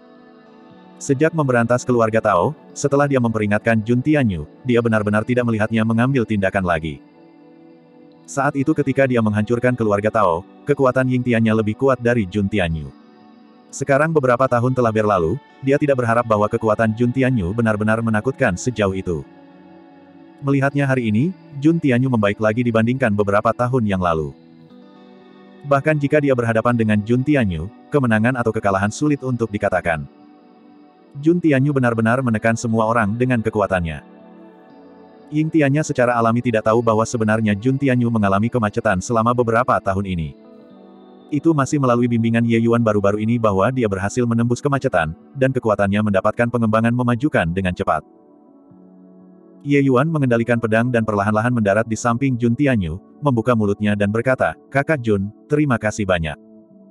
Sejak memberantas keluarga Tao, setelah dia memperingatkan Jun Tianyu, dia benar-benar tidak melihatnya mengambil tindakan lagi. Saat itu ketika dia menghancurkan keluarga Tao, kekuatan Ying Tiannya lebih kuat dari Jun Tianyu. Sekarang beberapa tahun telah berlalu, dia tidak berharap bahwa kekuatan Jun Tianyu benar-benar menakutkan sejauh itu. Melihatnya hari ini, Jun Tianyu membaik lagi dibandingkan beberapa tahun yang lalu. Bahkan jika dia berhadapan dengan Jun Tianyu, kemenangan atau kekalahan sulit untuk dikatakan. Jun Tianyu benar-benar menekan semua orang dengan kekuatannya. Ying Tiannya secara alami tidak tahu bahwa sebenarnya Jun Tianyu mengalami kemacetan selama beberapa tahun ini. Itu masih melalui bimbingan Ye Yuan baru-baru ini bahwa dia berhasil menembus kemacetan, dan kekuatannya mendapatkan pengembangan memajukan dengan cepat. Ye Yuan mengendalikan pedang dan perlahan-lahan mendarat di samping Jun Tianyu, membuka mulutnya dan berkata, Kakak Jun, terima kasih banyak.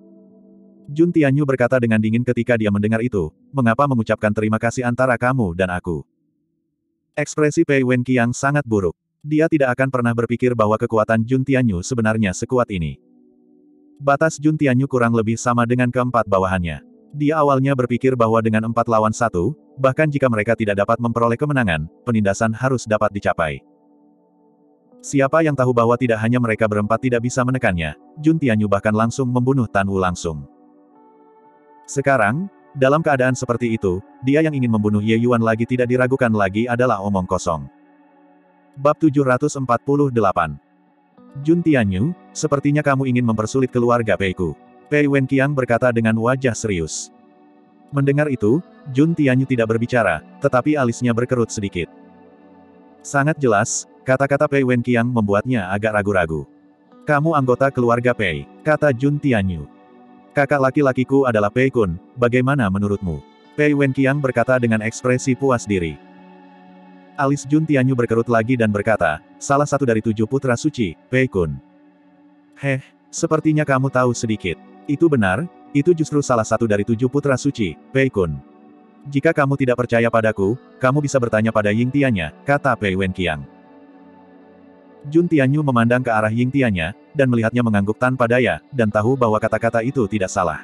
Jun Tianyu berkata dengan dingin ketika dia mendengar itu, mengapa mengucapkan terima kasih antara kamu dan aku? Ekspresi Pei Wenqiang sangat buruk. Dia tidak akan pernah berpikir bahwa kekuatan Jun Tianyu sebenarnya sekuat ini. Batas Jun Tianyu kurang lebih sama dengan keempat bawahannya. Dia awalnya berpikir bahwa dengan 4 lawan 1, Bahkan jika mereka tidak dapat memperoleh kemenangan, penindasan harus dapat dicapai. Siapa yang tahu bahwa tidak hanya mereka berempat tidak bisa menekannya, Jun Tianyu bahkan langsung membunuh Tan Wu langsung. Sekarang, dalam keadaan seperti itu, dia yang ingin membunuh Ye Yuan lagi tidak diragukan lagi adalah omong kosong. Bab 748. Jun Tianyu, sepertinya kamu ingin mempersulit keluarga Peiku. Pei Wenqiang berkata dengan wajah serius. Mendengar itu, Jun Tianyu tidak berbicara, tetapi alisnya berkerut sedikit. Sangat jelas, kata-kata Pei Wenqiang membuatnya agak ragu-ragu. Kamu anggota keluarga Pei, kata Jun Tianyu. Kakak laki-lakiku adalah Pei Kun, bagaimana menurutmu? Pei Wenqiang berkata dengan ekspresi puas diri. Alis Jun Tianyu berkerut lagi dan berkata, salah satu dari 7 putra suci, Pei Kun. Sepertinya kamu tahu sedikit. Itu benar, itu justru salah satu dari 7 putra suci, Pei Kun. Jika kamu tidak percaya padaku, kamu bisa bertanya pada Ying Tianya, kata Pei Wenqiang. Jun Tianyu memandang ke arah Ying Tianya, dan melihatnya mengangguk tanpa daya, dan tahu bahwa kata-kata itu tidak salah.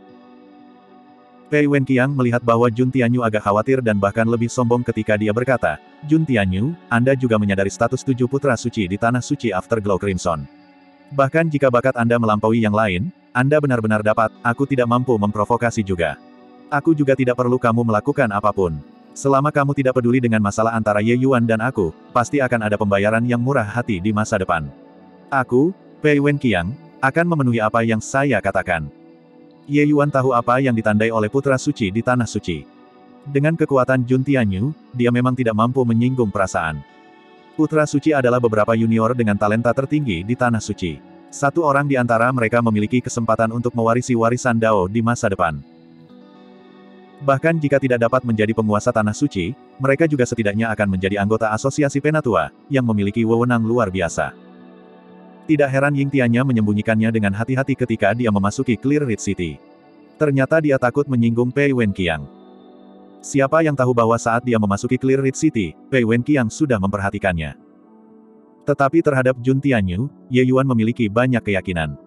Pei Wenqiang melihat bahwa Jun Tianyu agak khawatir dan bahkan lebih sombong ketika dia berkata, Jun Tianyu, Anda juga menyadari status 7 putra suci di Tanah Suci Afterglow Crimson. Bahkan jika bakat Anda melampaui yang lain, Anda benar-benar dapat, aku tidak mampu memprovokasi juga. Aku juga tidak perlu kamu melakukan apapun. Selama kamu tidak peduli dengan masalah antara Ye Yuan dan aku, pasti akan ada pembayaran yang murah hati di masa depan. Aku, Pei Wenqiang, akan memenuhi apa yang saya katakan. Ye Yuan tahu apa yang ditandai oleh putra suci di Tanah Suci. Dengan kekuatan Jun Tianyu, dia memang tidak mampu menyinggung perasaan. Putra suci adalah beberapa junior dengan talenta tertinggi di Tanah Suci. Satu orang di antara mereka memiliki kesempatan untuk mewarisi warisan Dao di masa depan. Bahkan jika tidak dapat menjadi penguasa Tanah Suci, mereka juga setidaknya akan menjadi anggota Asosiasi Penatua, yang memiliki wewenang luar biasa. Tidak heran Ying Tianya menyembunyikannya dengan hati-hati ketika dia memasuki Clear Ridge City. Ternyata dia takut menyinggung Pei Wenqiang. Siapa yang tahu bahwa saat dia memasuki Clear Ridge City, Pei Wenqiang sudah memperhatikannya. Tetapi terhadap Jun Tianyu, Ye Yuan memiliki banyak keyakinan.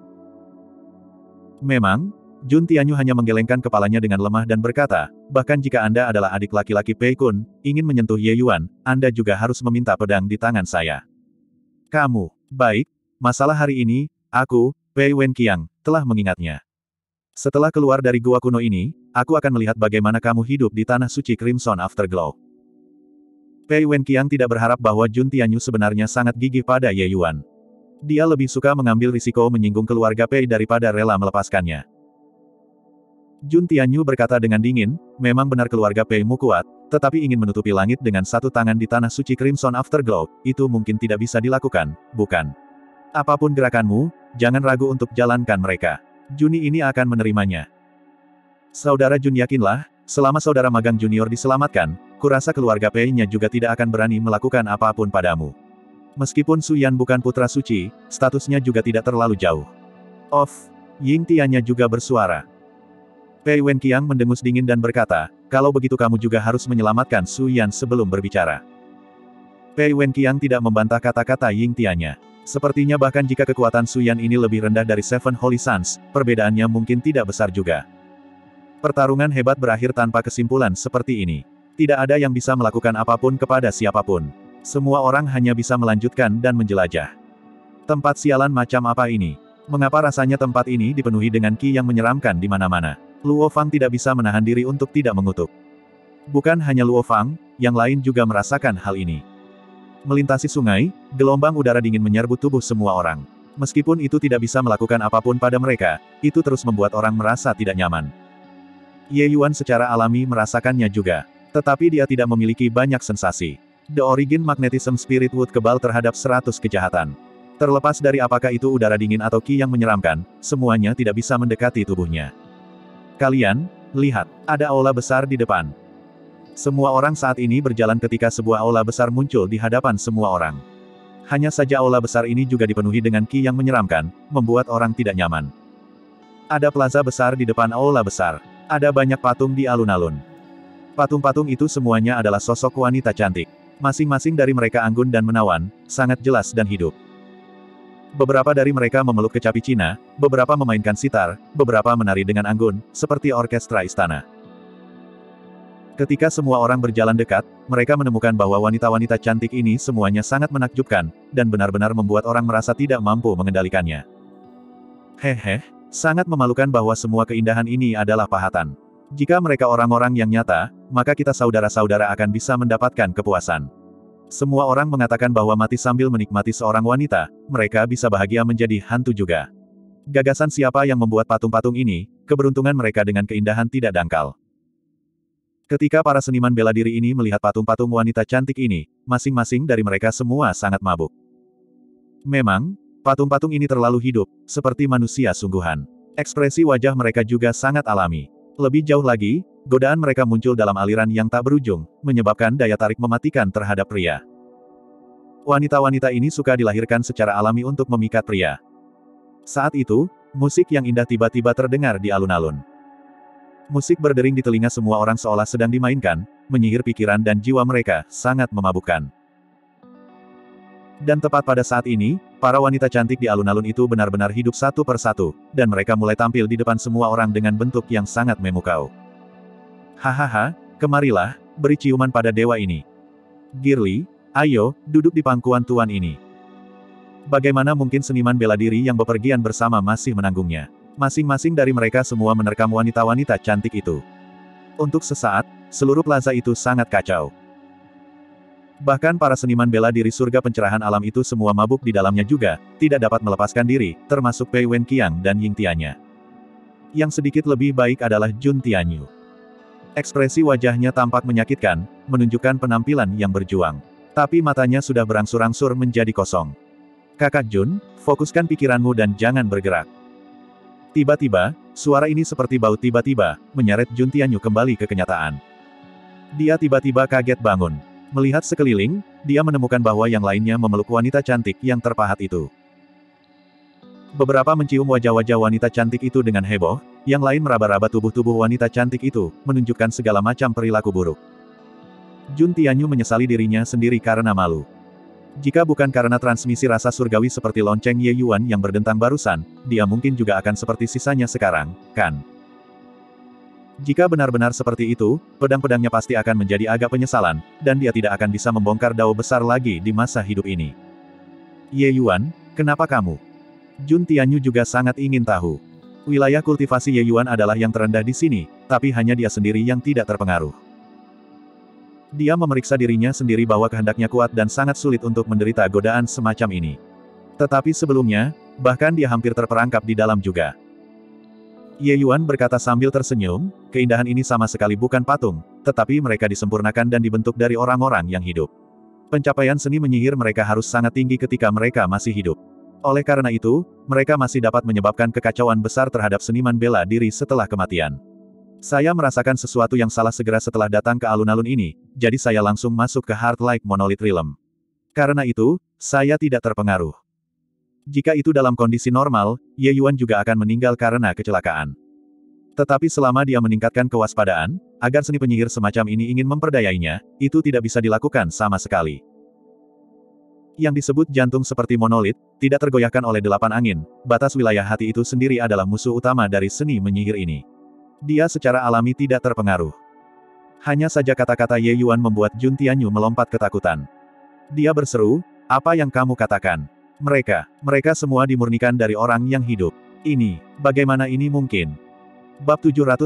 Memang, Jun Tianyu hanya menggelengkan kepalanya dengan lemah dan berkata, bahkan jika Anda adalah adik laki-laki Pei Kun, ingin menyentuh Ye Yuan, Anda juga harus meminta pedang di tangan saya. Kamu, baik, masalah hari ini, aku, Pei Wenqiang, telah mengingatnya. Setelah keluar dari gua kuno ini, aku akan melihat bagaimana kamu hidup di Tanah Suci Crimson Afterglow. Pei Wenqiang tidak berharap bahwa Jun Tianyu sebenarnya sangat gigih pada Ye Yuan. Dia lebih suka mengambil risiko menyinggung keluarga Pei daripada rela melepaskannya. Jun Tianyu berkata dengan dingin, memang benar keluarga Pei mu kuat, tetapi ingin menutupi langit dengan satu tangan di Tanah Suci Crimson Afterglow, itu mungkin tidak bisa dilakukan, bukan? Apapun gerakanmu, jangan ragu untuk jalankan mereka. Juni ini akan menerimanya. Saudara Jun yakinlah, selama saudara magang junior diselamatkan, kurasa keluarga Pei-nya juga tidak akan berani melakukan apapun padamu. Meskipun Su Yan bukan putra suci, statusnya juga tidak terlalu jauh. Ying Tianya juga bersuara. Pei Wenqiang mendengus dingin dan berkata, kalau begitu kamu juga harus menyelamatkan Su Yan sebelum berbicara. Pei Wenqiang tidak membantah kata-kata Ying Tianya. Sepertinya bahkan jika kekuatan Su Yan ini lebih rendah dari Seven Holy Sons, perbedaannya mungkin tidak besar juga. Pertarungan hebat berakhir tanpa kesimpulan seperti ini. Tidak ada yang bisa melakukan apapun kepada siapapun. Semua orang hanya bisa melanjutkan dan menjelajah. Tempat sialan macam apa ini? Mengapa rasanya tempat ini dipenuhi dengan ki yang menyeramkan di mana-mana? Luo Fang tidak bisa menahan diri untuk tidak mengutuk. Bukan hanya Luo Fang, yang lain juga merasakan hal ini. Melintasi sungai, gelombang udara dingin menyerbu tubuh semua orang. Meskipun itu tidak bisa melakukan apapun pada mereka, itu terus membuat orang merasa tidak nyaman. Ye Yuan secara alami merasakannya juga. Tetapi dia tidak memiliki banyak sensasi. The Origin Magnetism Spirit Wood kebal terhadap 100 kejahatan. Terlepas dari apakah itu udara dingin atau ki yang menyeramkan, semuanya tidak bisa mendekati tubuhnya. Kalian, lihat, ada aula besar di depan. Semua orang saat ini berjalan ketika sebuah aula besar muncul di hadapan semua orang. Hanya saja aula besar ini juga dipenuhi dengan ki yang menyeramkan, membuat orang tidak nyaman. Ada plaza besar di depan aula besar. Ada banyak patung di alun-alun. Patung-patung itu semuanya adalah sosok wanita cantik. Masing-masing dari mereka anggun dan menawan, sangat jelas dan hidup. Beberapa dari mereka memeluk kecapi Cina, beberapa memainkan sitar, beberapa menari dengan anggun, seperti orkestra istana. Ketika semua orang berjalan dekat, mereka menemukan bahwa wanita-wanita cantik ini semuanya sangat menakjubkan, dan benar-benar membuat orang merasa tidak mampu mengendalikannya. Hehe, sangat memalukan bahwa semua keindahan ini adalah pahatan. Jika mereka orang-orang yang nyata, maka kita saudara-saudara akan bisa mendapatkan kepuasan. Semua orang mengatakan bahwa mati sambil menikmati seorang wanita, mereka bisa bahagia menjadi hantu juga. Gagasan siapa yang membuat patung-patung ini, keberuntungan mereka dengan keindahan tidak dangkal. Ketika para seniman bela diri ini melihat patung-patung wanita cantik ini, masing-masing dari mereka semua sangat mabuk. Memang, patung-patung ini terlalu hidup, seperti manusia sungguhan. Ekspresi wajah mereka juga sangat alami. Lebih jauh lagi, godaan mereka muncul dalam aliran yang tak berujung, menyebabkan daya tarik mematikan terhadap pria. Wanita-wanita ini suka dilahirkan secara alami untuk memikat pria. Saat itu, musik yang indah tiba-tiba terdengar di alun-alun. Musik berdering di telinga semua orang seolah sedang dimainkan, menyihir pikiran dan jiwa mereka, sangat memabukkan. Dan tepat pada saat ini, para wanita cantik di alun-alun itu benar-benar hidup satu persatu, dan mereka mulai tampil di depan semua orang dengan bentuk yang sangat memukau. Hahaha, kemarilah, beri ciuman pada dewa ini. Girly, ayo, duduk di pangkuan tuan ini. Bagaimana mungkin seniman bela diri yang bepergian bersama masih menanggungnya? Masing-masing dari mereka semua menerkam wanita-wanita cantik itu. Untuk sesaat, seluruh plaza itu sangat kacau. Bahkan para seniman bela diri surga pencerahan alam itu semua mabuk di dalamnya juga, tidak dapat melepaskan diri, termasuk Pei Wenqiang dan Ying Tianya. Yang sedikit lebih baik adalah Jun Tianyu. Ekspresi wajahnya tampak menyakitkan, menunjukkan penampilan yang berjuang. Tapi matanya sudah berangsur-angsur menjadi kosong. Kakak Jun, fokuskan pikiranmu dan jangan bergerak. Tiba-tiba, suara ini seperti bau tiba-tiba, menyeret Jun Tianyu kembali ke kenyataan. Dia tiba-tiba kaget bangun. Melihat sekeliling, dia menemukan bahwa yang lainnya memeluk wanita cantik yang terpahat itu. Beberapa mencium wajah-wajah wanita cantik itu dengan heboh, yang lain meraba-raba tubuh-tubuh wanita cantik itu, menunjukkan segala macam perilaku buruk. Jun Tianyu menyesali dirinya sendiri karena malu. Jika bukan karena transmisi rasa surgawi seperti lonceng Ye Yuan yang berdentang barusan, dia mungkin juga akan seperti sisanya sekarang, kan? Jika benar-benar seperti itu, pedang-pedangnya pasti akan menjadi agak penyesalan, dan dia tidak akan bisa membongkar dao besar lagi di masa hidup ini. Ye Yuan, kenapa kamu? Jun Tianyu juga sangat ingin tahu. Wilayah kultivasi Ye Yuan adalah yang terendah di sini, tapi hanya dia sendiri yang tidak terpengaruh. Dia memeriksa dirinya sendiri bahwa kehendaknya kuat dan sangat sulit untuk menderita godaan semacam ini. Tetapi sebelumnya, bahkan dia hampir terperangkap di dalam juga. Ye Yuan berkata sambil tersenyum, keindahan ini sama sekali bukan patung, tetapi mereka disempurnakan dan dibentuk dari orang-orang yang hidup. Pencapaian seni menyihir mereka harus sangat tinggi ketika mereka masih hidup. Oleh karena itu, mereka masih dapat menyebabkan kekacauan besar terhadap seniman bela diri setelah kematian. Saya merasakan sesuatu yang salah segera setelah datang ke alun-alun ini, jadi saya langsung masuk ke Heart Like Monolith Realm. Karena itu, saya tidak terpengaruh. Jika itu dalam kondisi normal, Ye Yuan juga akan meninggal karena kecelakaan. Tetapi selama dia meningkatkan kewaspadaan, agar seni penyihir semacam ini ingin memperdayainya, itu tidak bisa dilakukan sama sekali. Yang disebut jantung seperti monolit, tidak tergoyahkan oleh 8 angin, batas wilayah hati itu sendiri adalah musuh utama dari seni menyihir ini. Dia secara alami tidak terpengaruh. Hanya saja kata-kata Ye Yuan membuat Jun Tianyu melompat ketakutan. Dia berseru, apa yang kamu katakan? Mereka semua dimurnikan dari orang yang hidup. Ini, bagaimana ini mungkin? Bab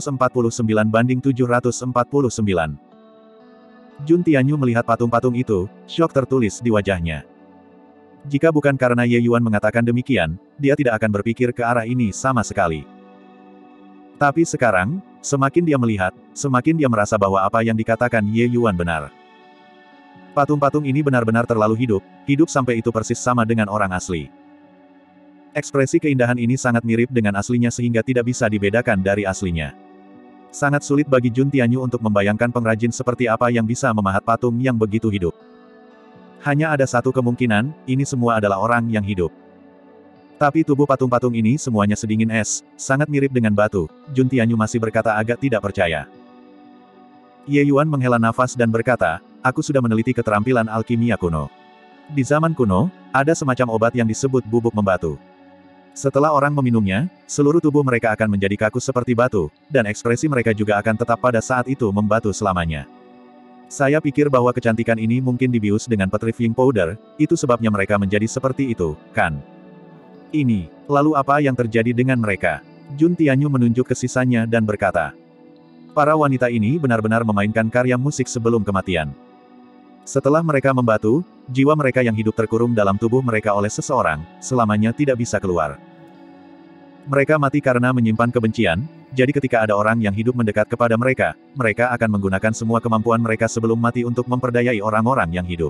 749/749. Jun Tianyu melihat patung-patung itu, syok tertulis di wajahnya. Jika bukan karena Ye Yuan mengatakan demikian, dia tidak akan berpikir ke arah ini sama sekali. Tapi sekarang, semakin dia melihat, semakin dia merasa bahwa apa yang dikatakan Ye Yuan benar. Patung-patung ini benar-benar terlalu hidup sampai itu persis sama dengan orang asli. Ekspresi keindahan ini sangat mirip dengan aslinya sehingga tidak bisa dibedakan dari aslinya. Sangat sulit bagi Jun Tianyu untuk membayangkan pengrajin seperti apa yang bisa memahat patung yang begitu hidup. Hanya ada satu kemungkinan, ini semua adalah orang yang hidup. Tapi tubuh patung-patung ini semuanya sedingin es, sangat mirip dengan batu. Jun Tianyu masih berkata agak tidak percaya. Ye Yuan menghela nafas dan berkata, aku sudah meneliti keterampilan alkimia kuno. Di zaman kuno, ada semacam obat yang disebut bubuk membatu. Setelah orang meminumnya, seluruh tubuh mereka akan menjadi kaku seperti batu, dan ekspresi mereka juga akan tetap pada saat itu membatu selamanya. Saya pikir bahwa kecantikan ini mungkin dibius dengan petrifying powder, itu sebabnya mereka menjadi seperti itu, kan? Ini, lalu apa yang terjadi dengan mereka? Jun Tianyu menunjuk ke sisanya dan berkata, para wanita ini benar-benar memainkan karya musik sebelum kematian. Setelah mereka membatu, jiwa mereka yang hidup terkurung dalam tubuh mereka oleh seseorang, selamanya tidak bisa keluar. Mereka mati karena menyimpan kebencian, jadi ketika ada orang yang hidup mendekat kepada mereka, mereka akan menggunakan semua kemampuan mereka sebelum mati untuk memperdayai orang-orang yang hidup.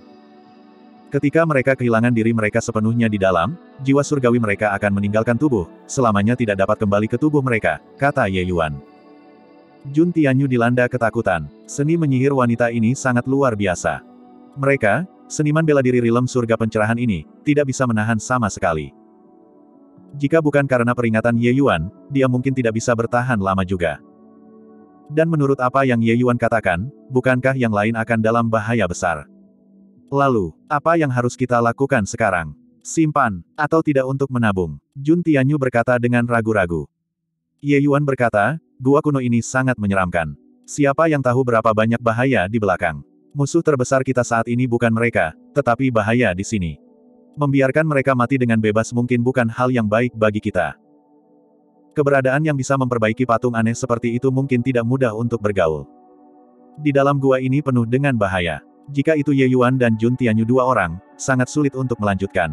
Ketika mereka kehilangan diri mereka sepenuhnya di dalam, jiwa surgawi mereka akan meninggalkan tubuh, selamanya tidak dapat kembali ke tubuh mereka, kata Ye Yuan. Jun Tianyu dilanda ketakutan. Seni menyihir wanita ini sangat luar biasa. Mereka, seniman bela diri rilem surga pencerahan ini, tidak bisa menahan sama sekali. Jika bukan karena peringatan Ye Yuan, dia mungkin tidak bisa bertahan lama juga. Dan menurut apa yang Ye Yuan katakan, bukankah yang lain akan dalam bahaya besar? Lalu, apa yang harus kita lakukan sekarang? Simpan, atau tidak untuk menabung? Jun Tianyu berkata dengan ragu-ragu. Ye Yuan berkata, gua kuno ini sangat menyeramkan. Siapa yang tahu berapa banyak bahaya di belakang? Musuh terbesar kita saat ini bukan mereka, tetapi bahaya di sini. Membiarkan mereka mati dengan bebas mungkin bukan hal yang baik bagi kita. Keberadaan yang bisa memperbaiki patung aneh seperti itu mungkin tidak mudah untuk bergaul. Di dalam gua ini penuh dengan bahaya. Jika itu Ye Yuan dan Jun Tianyu dua orang, sangat sulit untuk melanjutkan.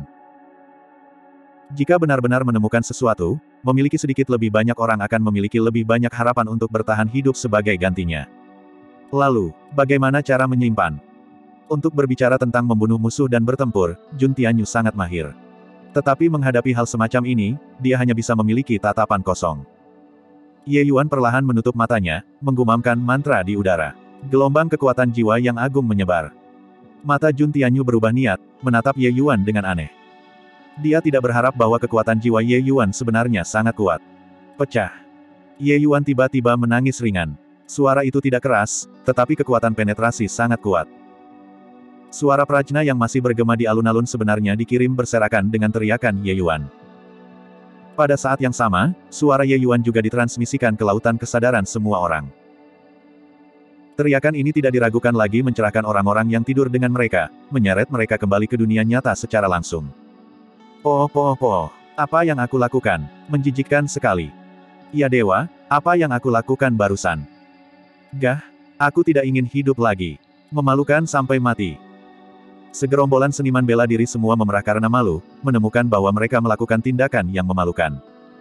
Jika benar-benar menemukan sesuatu, memiliki sedikit lebih banyak orang akan memiliki lebih banyak harapan untuk bertahan hidup sebagai gantinya. Lalu, bagaimana cara menyimpan? Untuk berbicara tentang membunuh musuh dan bertempur, Jun Tianyu sangat mahir. Tetapi menghadapi hal semacam ini, dia hanya bisa memiliki tatapan kosong. Ye Yuan perlahan menutup matanya, menggumamkan mantra di udara. Gelombang kekuatan jiwa yang agung menyebar. Mata Jun Tianyu berubah niat, menatap Ye Yuan dengan aneh. Dia tidak berharap bahwa kekuatan jiwa Ye Yuan sebenarnya sangat kuat. Pecah. Ye Yuan tiba-tiba menangis ringan. Suara itu tidak keras, tetapi kekuatan penetrasi sangat kuat. Suara prajna yang masih bergema di alun-alun sebenarnya dikirim berserakan dengan teriakan Ye Yuan. Pada saat yang sama, suara Ye Yuan juga ditransmisikan ke lautan kesadaran semua orang. Teriakan ini tidak diragukan lagi mencerahkan orang-orang yang tidur dengan mereka, menyeret mereka kembali ke dunia nyata secara langsung. Apa yang aku lakukan? Menjijikkan sekali. Ya dewa, apa yang aku lakukan barusan? Gah, aku tidak ingin hidup lagi. Memalukan sampai mati. Segerombolan seniman bela diri semua memerah karena malu, menemukan bahwa mereka melakukan tindakan yang memalukan.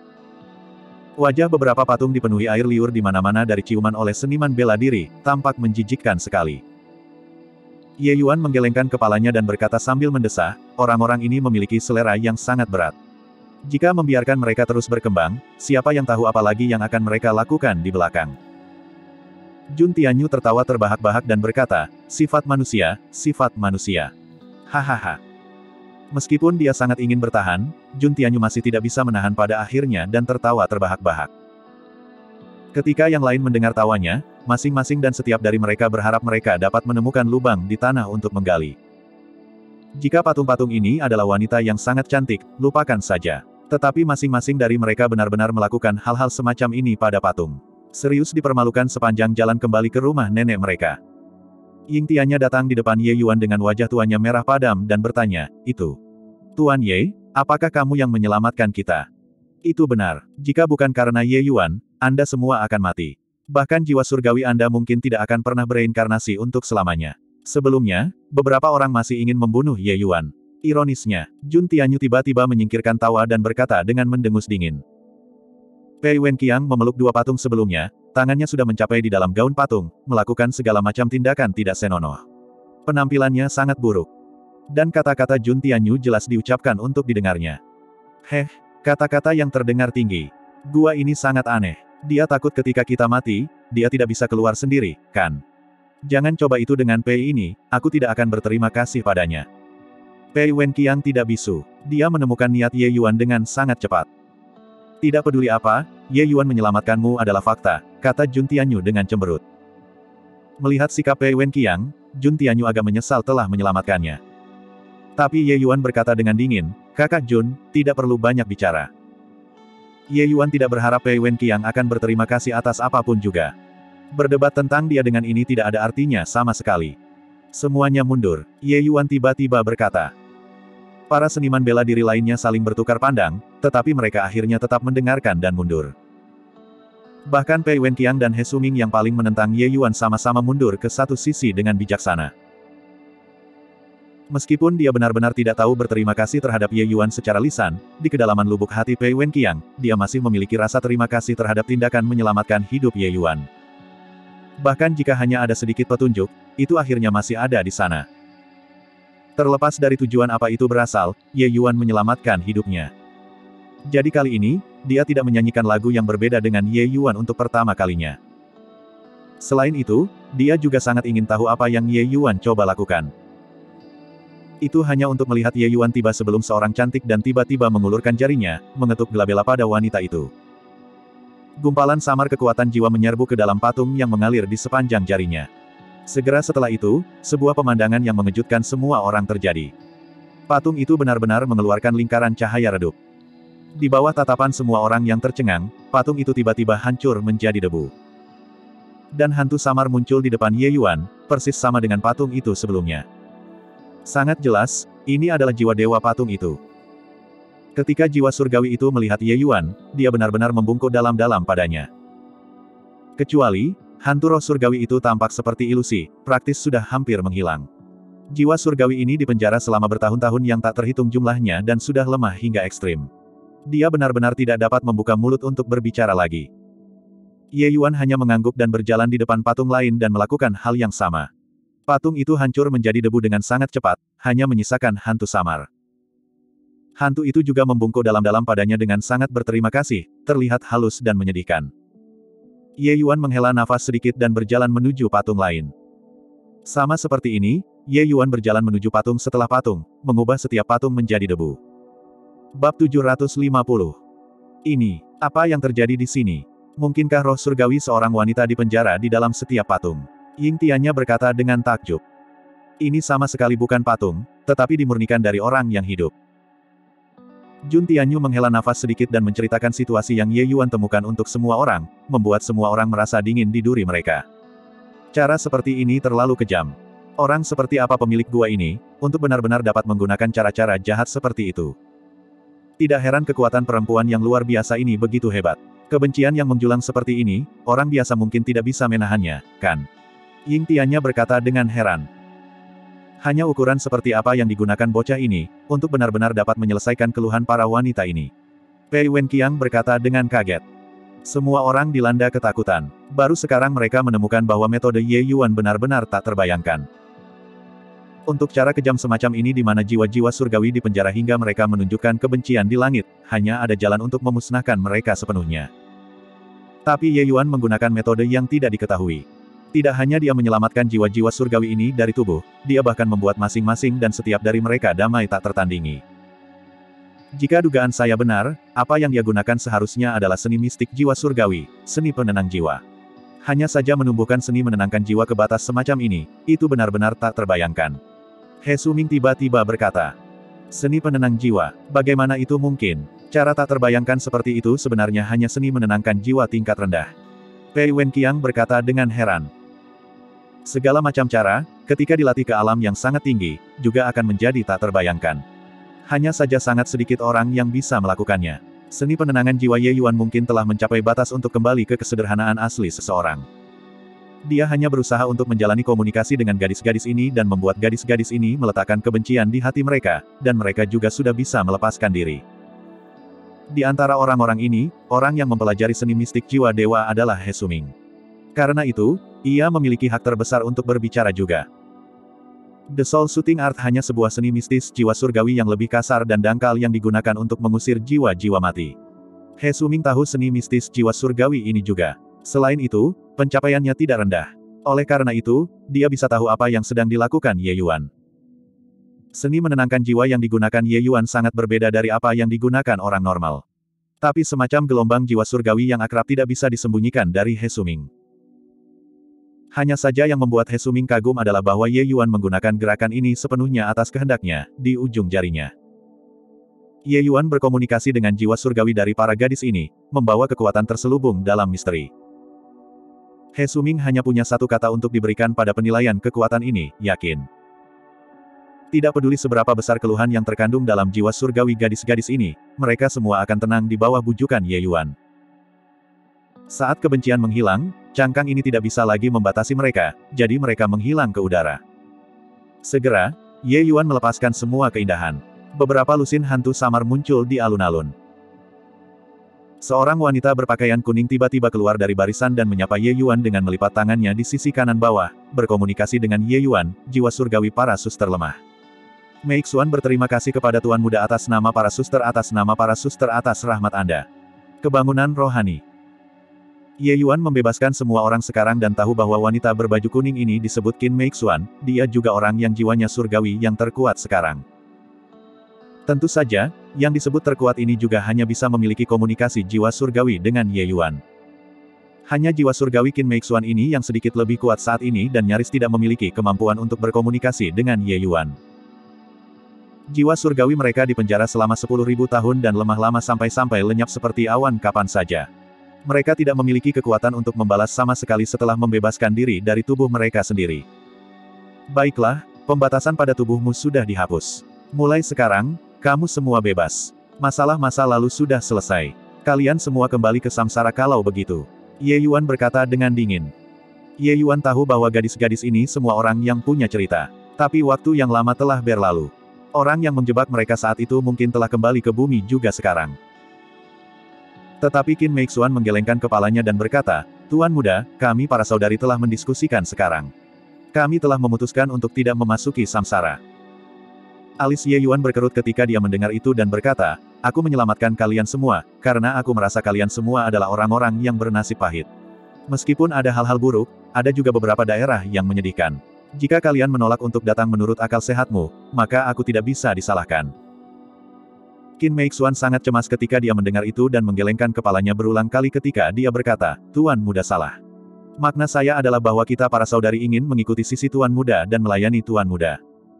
Wajah beberapa patung dipenuhi air liur di mana-mana dari ciuman oleh seniman bela diri, tampak menjijikkan sekali. Ye Yuan menggelengkan kepalanya dan berkata sambil mendesah, orang-orang ini memiliki selera yang sangat berat. Jika membiarkan mereka terus berkembang, siapa yang tahu apa lagi yang akan mereka lakukan di belakang. Jun Tianyu tertawa terbahak-bahak dan berkata, sifat manusia, sifat manusia. Hahaha. Meskipun dia sangat ingin bertahan, Jun Tianyu masih tidak bisa menahan pada akhirnya dan tertawa terbahak-bahak. Ketika yang lain mendengar tawanya, masing-masing dan setiap dari mereka berharap mereka dapat menemukan lubang di tanah untuk menggali. Jika patung-patung ini adalah wanita yang sangat cantik, lupakan saja. Tetapi masing-masing dari mereka benar-benar melakukan hal-hal semacam ini pada patung. Serius dipermalukan sepanjang jalan kembali ke rumah nenek mereka. Ying Tianya datang di depan Ye Yuan dengan wajah tuanya merah padam dan bertanya, itu. Tuan Ye, apakah kamu yang menyelamatkan kita? Itu benar. Jika bukan karena Ye Yuan, Anda semua akan mati. Bahkan jiwa surgawi Anda mungkin tidak akan pernah bereinkarnasi untuk selamanya. Sebelumnya, beberapa orang masih ingin membunuh Ye Yuan. Ironisnya, Jun Tianyu tiba-tiba menyingkirkan tawa dan berkata dengan mendengus dingin. Pei Wenqiang memeluk dua patung sebelumnya, tangannya sudah mencapai di dalam gaun patung, melakukan segala macam tindakan tidak senonoh. Penampilannya sangat buruk. Dan kata-kata Jun Tianyu jelas diucapkan untuk didengarnya. Kata-kata yang terdengar tinggi. Gua ini sangat aneh. Dia takut ketika kita mati, dia tidak bisa keluar sendiri, kan? Jangan coba itu dengan Pei ini, aku tidak akan berterima kasih padanya. Pei Wenqiang tidak bisu. Dia menemukan niat Ye Yuan dengan sangat cepat. Tidak peduli apa, Ye Yuan menyelamatkanmu adalah fakta, kata Jun Tianyu dengan cemberut. Melihat sikap Pei Wenqiang, Jun Tianyu agak menyesal telah menyelamatkannya. Tapi Ye Yuan berkata dengan dingin, Kakak Jun, tidak perlu banyak bicara. Ye Yuan tidak berharap Pei Wenqiang akan berterima kasih atas apapun juga. Berdebat tentang dia dengan ini tidak ada artinya sama sekali. Semuanya mundur. Ye Yuan tiba-tiba berkata. Para seniman bela diri lainnya saling bertukar pandang, tetapi mereka akhirnya tetap mendengarkan dan mundur. Bahkan Pei Wenqiang dan He Suming yang paling menentang Ye Yuan sama-sama mundur ke satu sisi dengan bijaksana. Meskipun dia benar-benar tidak tahu berterima kasih terhadap Ye Yuan secara lisan, di kedalaman lubuk hati Pei Wenqiang, dia masih memiliki rasa terima kasih terhadap tindakan menyelamatkan hidup Ye Yuan. Bahkan jika hanya ada sedikit petunjuk, itu akhirnya masih ada di sana. Terlepas dari tujuan apa itu berasal, Ye Yuan menyelamatkan hidupnya. Jadi kali ini, dia tidak menyanyikan lagu yang berbeda dengan Ye Yuan untuk pertama kalinya. Selain itu, dia juga sangat ingin tahu apa yang Ye Yuan coba lakukan. Itu hanya untuk melihat Ye Yuan tiba sebelum seorang cantik dan tiba-tiba mengulurkan jarinya, mengetuk gelabela pada wanita itu. Gumpalan samar kekuatan jiwa menyerbu ke dalam patung yang mengalir di sepanjang jarinya. Segera setelah itu, sebuah pemandangan yang mengejutkan semua orang terjadi. Patung itu benar-benar mengeluarkan lingkaran cahaya redup. Di bawah tatapan semua orang yang tercengang, patung itu tiba-tiba hancur menjadi debu. Dan hantu samar muncul di depan Ye Yuan, persis sama dengan patung itu sebelumnya. Sangat jelas, ini adalah jiwa dewa patung itu. Ketika jiwa surgawi itu melihat Ye Yuan, dia benar-benar membungkuk dalam-dalam padanya. Kecuali, hantu roh surgawi itu tampak seperti ilusi, praktis sudah hampir menghilang. Jiwa surgawi ini dipenjara selama bertahun-tahun yang tak terhitung jumlahnya dan sudah lemah hingga ekstrim. Dia benar-benar tidak dapat membuka mulut untuk berbicara lagi. Ye Yuan hanya mengangguk dan berjalan di depan patung lain dan melakukan hal yang sama. Patung itu hancur menjadi debu dengan sangat cepat, hanya menyisakan hantu samar. Hantu itu juga membungkuk dalam-dalam padanya dengan sangat berterima kasih, terlihat halus dan menyedihkan. Ye Yuan menghela nafas sedikit dan berjalan menuju patung lain. Sama seperti ini, Ye Yuan berjalan menuju patung setelah patung, mengubah setiap patung menjadi debu. Bab 750. Ini, apa yang terjadi di sini? Mungkinkah roh surgawi seorang wanita dipenjara di dalam setiap patung? Ying Tiannya berkata dengan takjub. Ini sama sekali bukan patung, tetapi dimurnikan dari orang yang hidup. Jun Tianyu menghela nafas sedikit dan menceritakan situasi yang Ye Yuan temukan untuk semua orang, membuat semua orang merasa dingin di duri mereka. Cara seperti ini terlalu kejam. Orang seperti apa pemilik gua ini, untuk benar-benar dapat menggunakan cara-cara jahat seperti itu. Tidak heran kekuatan perempuan yang luar biasa ini begitu hebat. Kebencian yang menjulang seperti ini, orang biasa mungkin tidak bisa menahannya, kan? Ying Tiannya berkata dengan heran. Hanya ukuran seperti apa yang digunakan bocah ini, untuk benar-benar dapat menyelesaikan keluhan para wanita ini. Pei Wenqiang berkata dengan kaget. Semua orang dilanda ketakutan. Baru sekarang mereka menemukan bahwa metode Ye Yuan benar-benar tak terbayangkan. Untuk cara kejam semacam ini di mana jiwa-jiwa surgawi dipenjara hingga mereka menunjukkan kebencian di langit, hanya ada jalan untuk memusnahkan mereka sepenuhnya. Tapi Ye Yuan menggunakan metode yang tidak diketahui. Tidak hanya dia menyelamatkan jiwa-jiwa surgawi ini dari tubuh, dia bahkan membuat masing-masing dan setiap dari mereka damai tak tertandingi. Jika dugaan saya benar, apa yang dia gunakan seharusnya adalah seni mistik jiwa surgawi, seni penenang jiwa. Hanya saja menumbuhkan seni menenangkan jiwa ke batas semacam ini, itu benar-benar tak terbayangkan. He Suming tiba-tiba berkata, seni penenang jiwa, bagaimana itu mungkin? Cara tak terbayangkan seperti itu sebenarnya hanya seni menenangkan jiwa tingkat rendah. Pei Wenqiang berkata dengan heran. Segala macam cara, ketika dilatih ke alam yang sangat tinggi, juga akan menjadi tak terbayangkan. Hanya saja sangat sedikit orang yang bisa melakukannya. Seni penenangan jiwa Ye Yuan mungkin telah mencapai batas untuk kembali ke kesederhanaan asli seseorang. Dia hanya berusaha untuk menjalani komunikasi dengan gadis-gadis ini dan membuat gadis-gadis ini meletakkan kebencian di hati mereka, dan mereka juga sudah bisa melepaskan diri. Di antara orang-orang ini, orang yang mempelajari seni mistik jiwa dewa adalah He Suming. Karena itu, ia memiliki hak terbesar untuk berbicara juga. The Soul Shooting Art hanya sebuah seni mistis jiwa surgawi yang lebih kasar dan dangkal yang digunakan untuk mengusir jiwa-jiwa mati. He Suming tahu seni mistis jiwa surgawi ini juga. Selain itu, pencapaiannya tidak rendah. Oleh karena itu, dia bisa tahu apa yang sedang dilakukan Ye Yuan. Seni menenangkan jiwa yang digunakan Ye Yuan sangat berbeda dari apa yang digunakan orang normal. Tapi semacam gelombang jiwa surgawi yang akrab tidak bisa disembunyikan dari He Suming. Hanya saja yang membuat He Suming kagum adalah bahwa Ye Yuan menggunakan gerakan ini sepenuhnya atas kehendaknya, di ujung jarinya. Ye Yuan berkomunikasi dengan jiwa surgawi dari para gadis ini, membawa kekuatan terselubung dalam misteri. He Suming hanya punya satu kata untuk diberikan pada penilaian kekuatan ini, yakin. Tidak peduli seberapa besar keluhan yang terkandung dalam jiwa surgawi gadis-gadis ini, mereka semua akan tenang di bawah bujukan Ye Yuan. Saat kebencian menghilang, cangkang ini tidak bisa lagi membatasi mereka, jadi mereka menghilang ke udara. Segera, Ye Yuan melepaskan semua keindahan. Beberapa lusin hantu samar muncul di alun-alun. Seorang wanita berpakaian kuning tiba-tiba keluar dari barisan dan menyapa Ye Yuan dengan melipat tangannya di sisi kanan bawah, berkomunikasi dengan Ye Yuan, jiwa surgawi para suster lemah. Mei Xuan berterima kasih kepada Tuan Muda atas nama para suster atas rahmat Anda. Kebangunan rohani. Ye Yuan membebaskan semua orang sekarang dan tahu bahwa wanita berbaju kuning ini disebut Qin Mei Xuan, dia juga orang yang jiwanya surgawi yang terkuat sekarang. Tentu saja, yang disebut terkuat ini juga hanya bisa memiliki komunikasi jiwa surgawi dengan Ye Yuan. Hanya jiwa surgawi Qin Mei Xuan ini yang sedikit lebih kuat saat ini dan nyaris tidak memiliki kemampuan untuk berkomunikasi dengan Ye Yuan. Jiwa surgawi mereka dipenjara selama 10.000 tahun dan lemah lama sampai-sampai lenyap seperti awan kapan saja. Mereka tidak memiliki kekuatan untuk membalas sama sekali setelah membebaskan diri dari tubuh mereka sendiri. Baiklah, pembatasan pada tubuhmu sudah dihapus. Mulai sekarang, kamu semua bebas. Masalah masa lalu sudah selesai. Kalian semua kembali ke samsara kalau begitu. Ye Yuan berkata dengan dingin. Ye Yuan tahu bahwa gadis-gadis ini semua orang yang punya cerita. Tapi waktu yang lama telah berlalu. Orang yang menjebak mereka saat itu mungkin telah kembali ke bumi juga sekarang. Tetapi Qin Mei Xuan menggelengkan kepalanya dan berkata, Tuan Muda, kami para saudari telah mendiskusikan sekarang. Kami telah memutuskan untuk tidak memasuki samsara. Alis Ye Yuan berkerut ketika dia mendengar itu dan berkata, aku menyelamatkan kalian semua, karena aku merasa kalian semua adalah orang-orang yang bernasib pahit. Meskipun ada hal-hal buruk, ada juga beberapa daerah yang menyedihkan. Jika kalian menolak untuk datang menurut akal sehatmu, maka aku tidak bisa disalahkan. Qin Mei Xuan sangat cemas ketika dia mendengar itu dan menggelengkan kepalanya berulang kali ketika dia berkata, Tuan Muda salah. Makna saya adalah bahwa kita para saudari ingin mengikuti sisi Tuan Muda dan melayani Tuan Muda.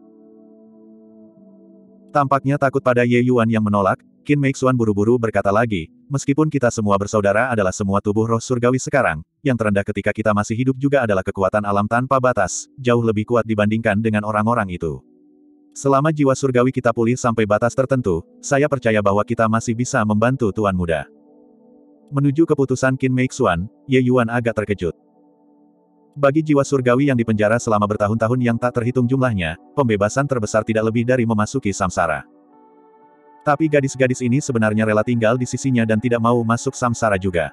Tampaknya takut pada Ye Yuan yang menolak, Qin Mei Xuan buru-buru berkata lagi, meskipun kita semua bersaudara adalah semua tubuh roh surgawi sekarang, yang terendah ketika kita masih hidup juga adalah kekuatan alam tanpa batas, jauh lebih kuat dibandingkan dengan orang-orang itu. Selama jiwa surgawi kita pulih sampai batas tertentu, saya percaya bahwa kita masih bisa membantu Tuan Muda. Menuju keputusan Qin Mei Xuan, Ye Yuan agak terkejut. Bagi jiwa surgawi yang dipenjara selama bertahun-tahun yang tak terhitung jumlahnya, pembebasan terbesar tidak lebih dari memasuki samsara. Tapi gadis-gadis ini sebenarnya rela tinggal di sisinya dan tidak mau masuk samsara juga.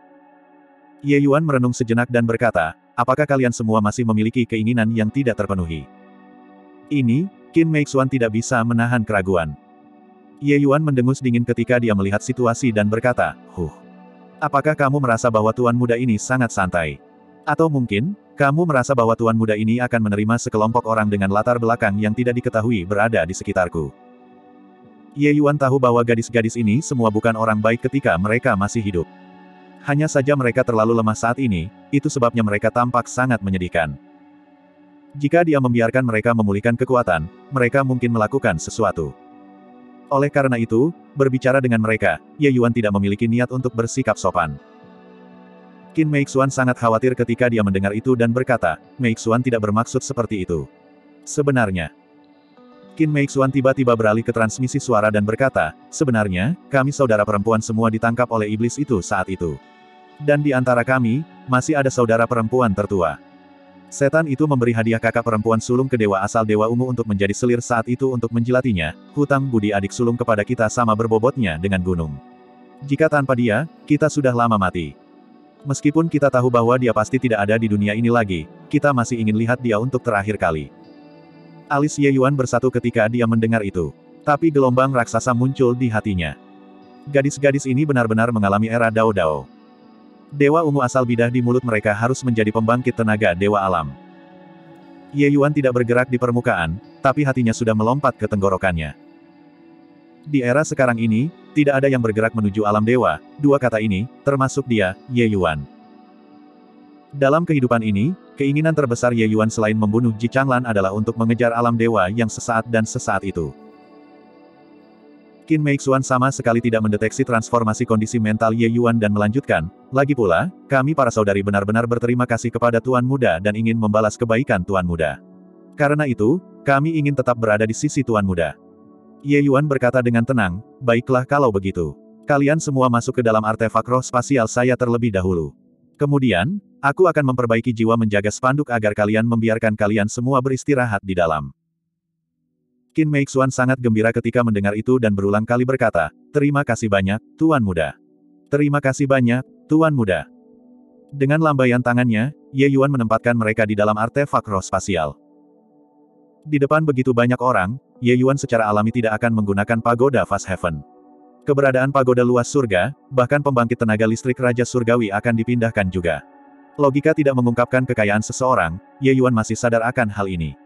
Ye Yuan merenung sejenak dan berkata, apakah kalian semua masih memiliki keinginan yang tidak terpenuhi? Ini, Qin Mei Xuan tidak bisa menahan keraguan. Ye Yuan mendengus dingin ketika dia melihat situasi dan berkata, apakah kamu merasa bahwa Tuan Muda ini sangat santai? Atau mungkin, kamu merasa bahwa Tuan Muda ini akan menerima sekelompok orang dengan latar belakang yang tidak diketahui berada di sekitarku. Ye Yuan tahu bahwa gadis-gadis ini semua bukan orang baik ketika mereka masih hidup. Hanya saja mereka terlalu lemah saat ini, itu sebabnya mereka tampak sangat menyedihkan. Jika dia membiarkan mereka memulihkan kekuatan, mereka mungkin melakukan sesuatu. Oleh karena itu, berbicara dengan mereka, Ye Yuan tidak memiliki niat untuk bersikap sopan. Qin Mei Xuan sangat khawatir ketika dia mendengar itu dan berkata, Mei Xuan tidak bermaksud seperti itu. Sebenarnya, Qin Mei Xuan tiba-tiba beralih ke transmisi suara dan berkata, sebenarnya, kami saudara perempuan semua ditangkap oleh iblis itu saat itu. Dan di antara kami, masih ada saudara perempuan tertua. Setan itu memberi hadiah kakak perempuan sulung ke dewa asal Dewa Ungu untuk menjadi selir saat itu untuk menjilatinya, hutang budi adik sulung kepada kita sama berbobotnya dengan gunung. Jika tanpa dia, kita sudah lama mati. Meskipun kita tahu bahwa dia pasti tidak ada di dunia ini lagi, kita masih ingin lihat dia untuk terakhir kali. Alis Ye Yuan bersatu ketika dia mendengar itu. Tapi gelombang raksasa muncul di hatinya. Gadis-gadis ini benar-benar mengalami era Dao Dao. Dewa Ungu asal bidah di mulut mereka harus menjadi pembangkit tenaga dewa alam. Ye Yuan tidak bergerak di permukaan, tapi hatinya sudah melompat ke tenggorokannya. Di era sekarang ini, tidak ada yang bergerak menuju alam dewa, dua kata ini, termasuk dia, Ye Yuan. Dalam kehidupan ini, keinginan terbesar Ye Yuan selain membunuh Ji Changlan adalah untuk mengejar alam dewa yang sesaat dan sesaat itu. Qin Meixuan sama sekali tidak mendeteksi transformasi kondisi mental Ye Yuan dan melanjutkan, lagi pula, kami para saudari benar-benar berterima kasih kepada Tuan Muda dan ingin membalas kebaikan Tuan Muda. Karena itu, kami ingin tetap berada di sisi Tuan Muda. Ye Yuan berkata dengan tenang, baiklah kalau begitu. Kalian semua masuk ke dalam artefak roh spasial saya terlebih dahulu. Kemudian, aku akan memperbaiki jiwa menjaga spanduk agar kalian membiarkan kalian semua beristirahat di dalam. Qin Meixuan sangat gembira ketika mendengar itu dan berulang kali berkata, terima kasih banyak, Tuan Muda. Terima kasih banyak, Tuan Muda. Dengan lambaian tangannya, Ye Yuan menempatkan mereka di dalam artefak roh spasial. Di depan begitu banyak orang, Ye Yuan secara alami tidak akan menggunakan pagoda Fast Heaven. Keberadaan pagoda luas surga, bahkan pembangkit tenaga listrik Raja Surgawi akan dipindahkan juga. Logika tidak mengungkapkan kekayaan seseorang, Ye Yuan masih sadar akan hal ini.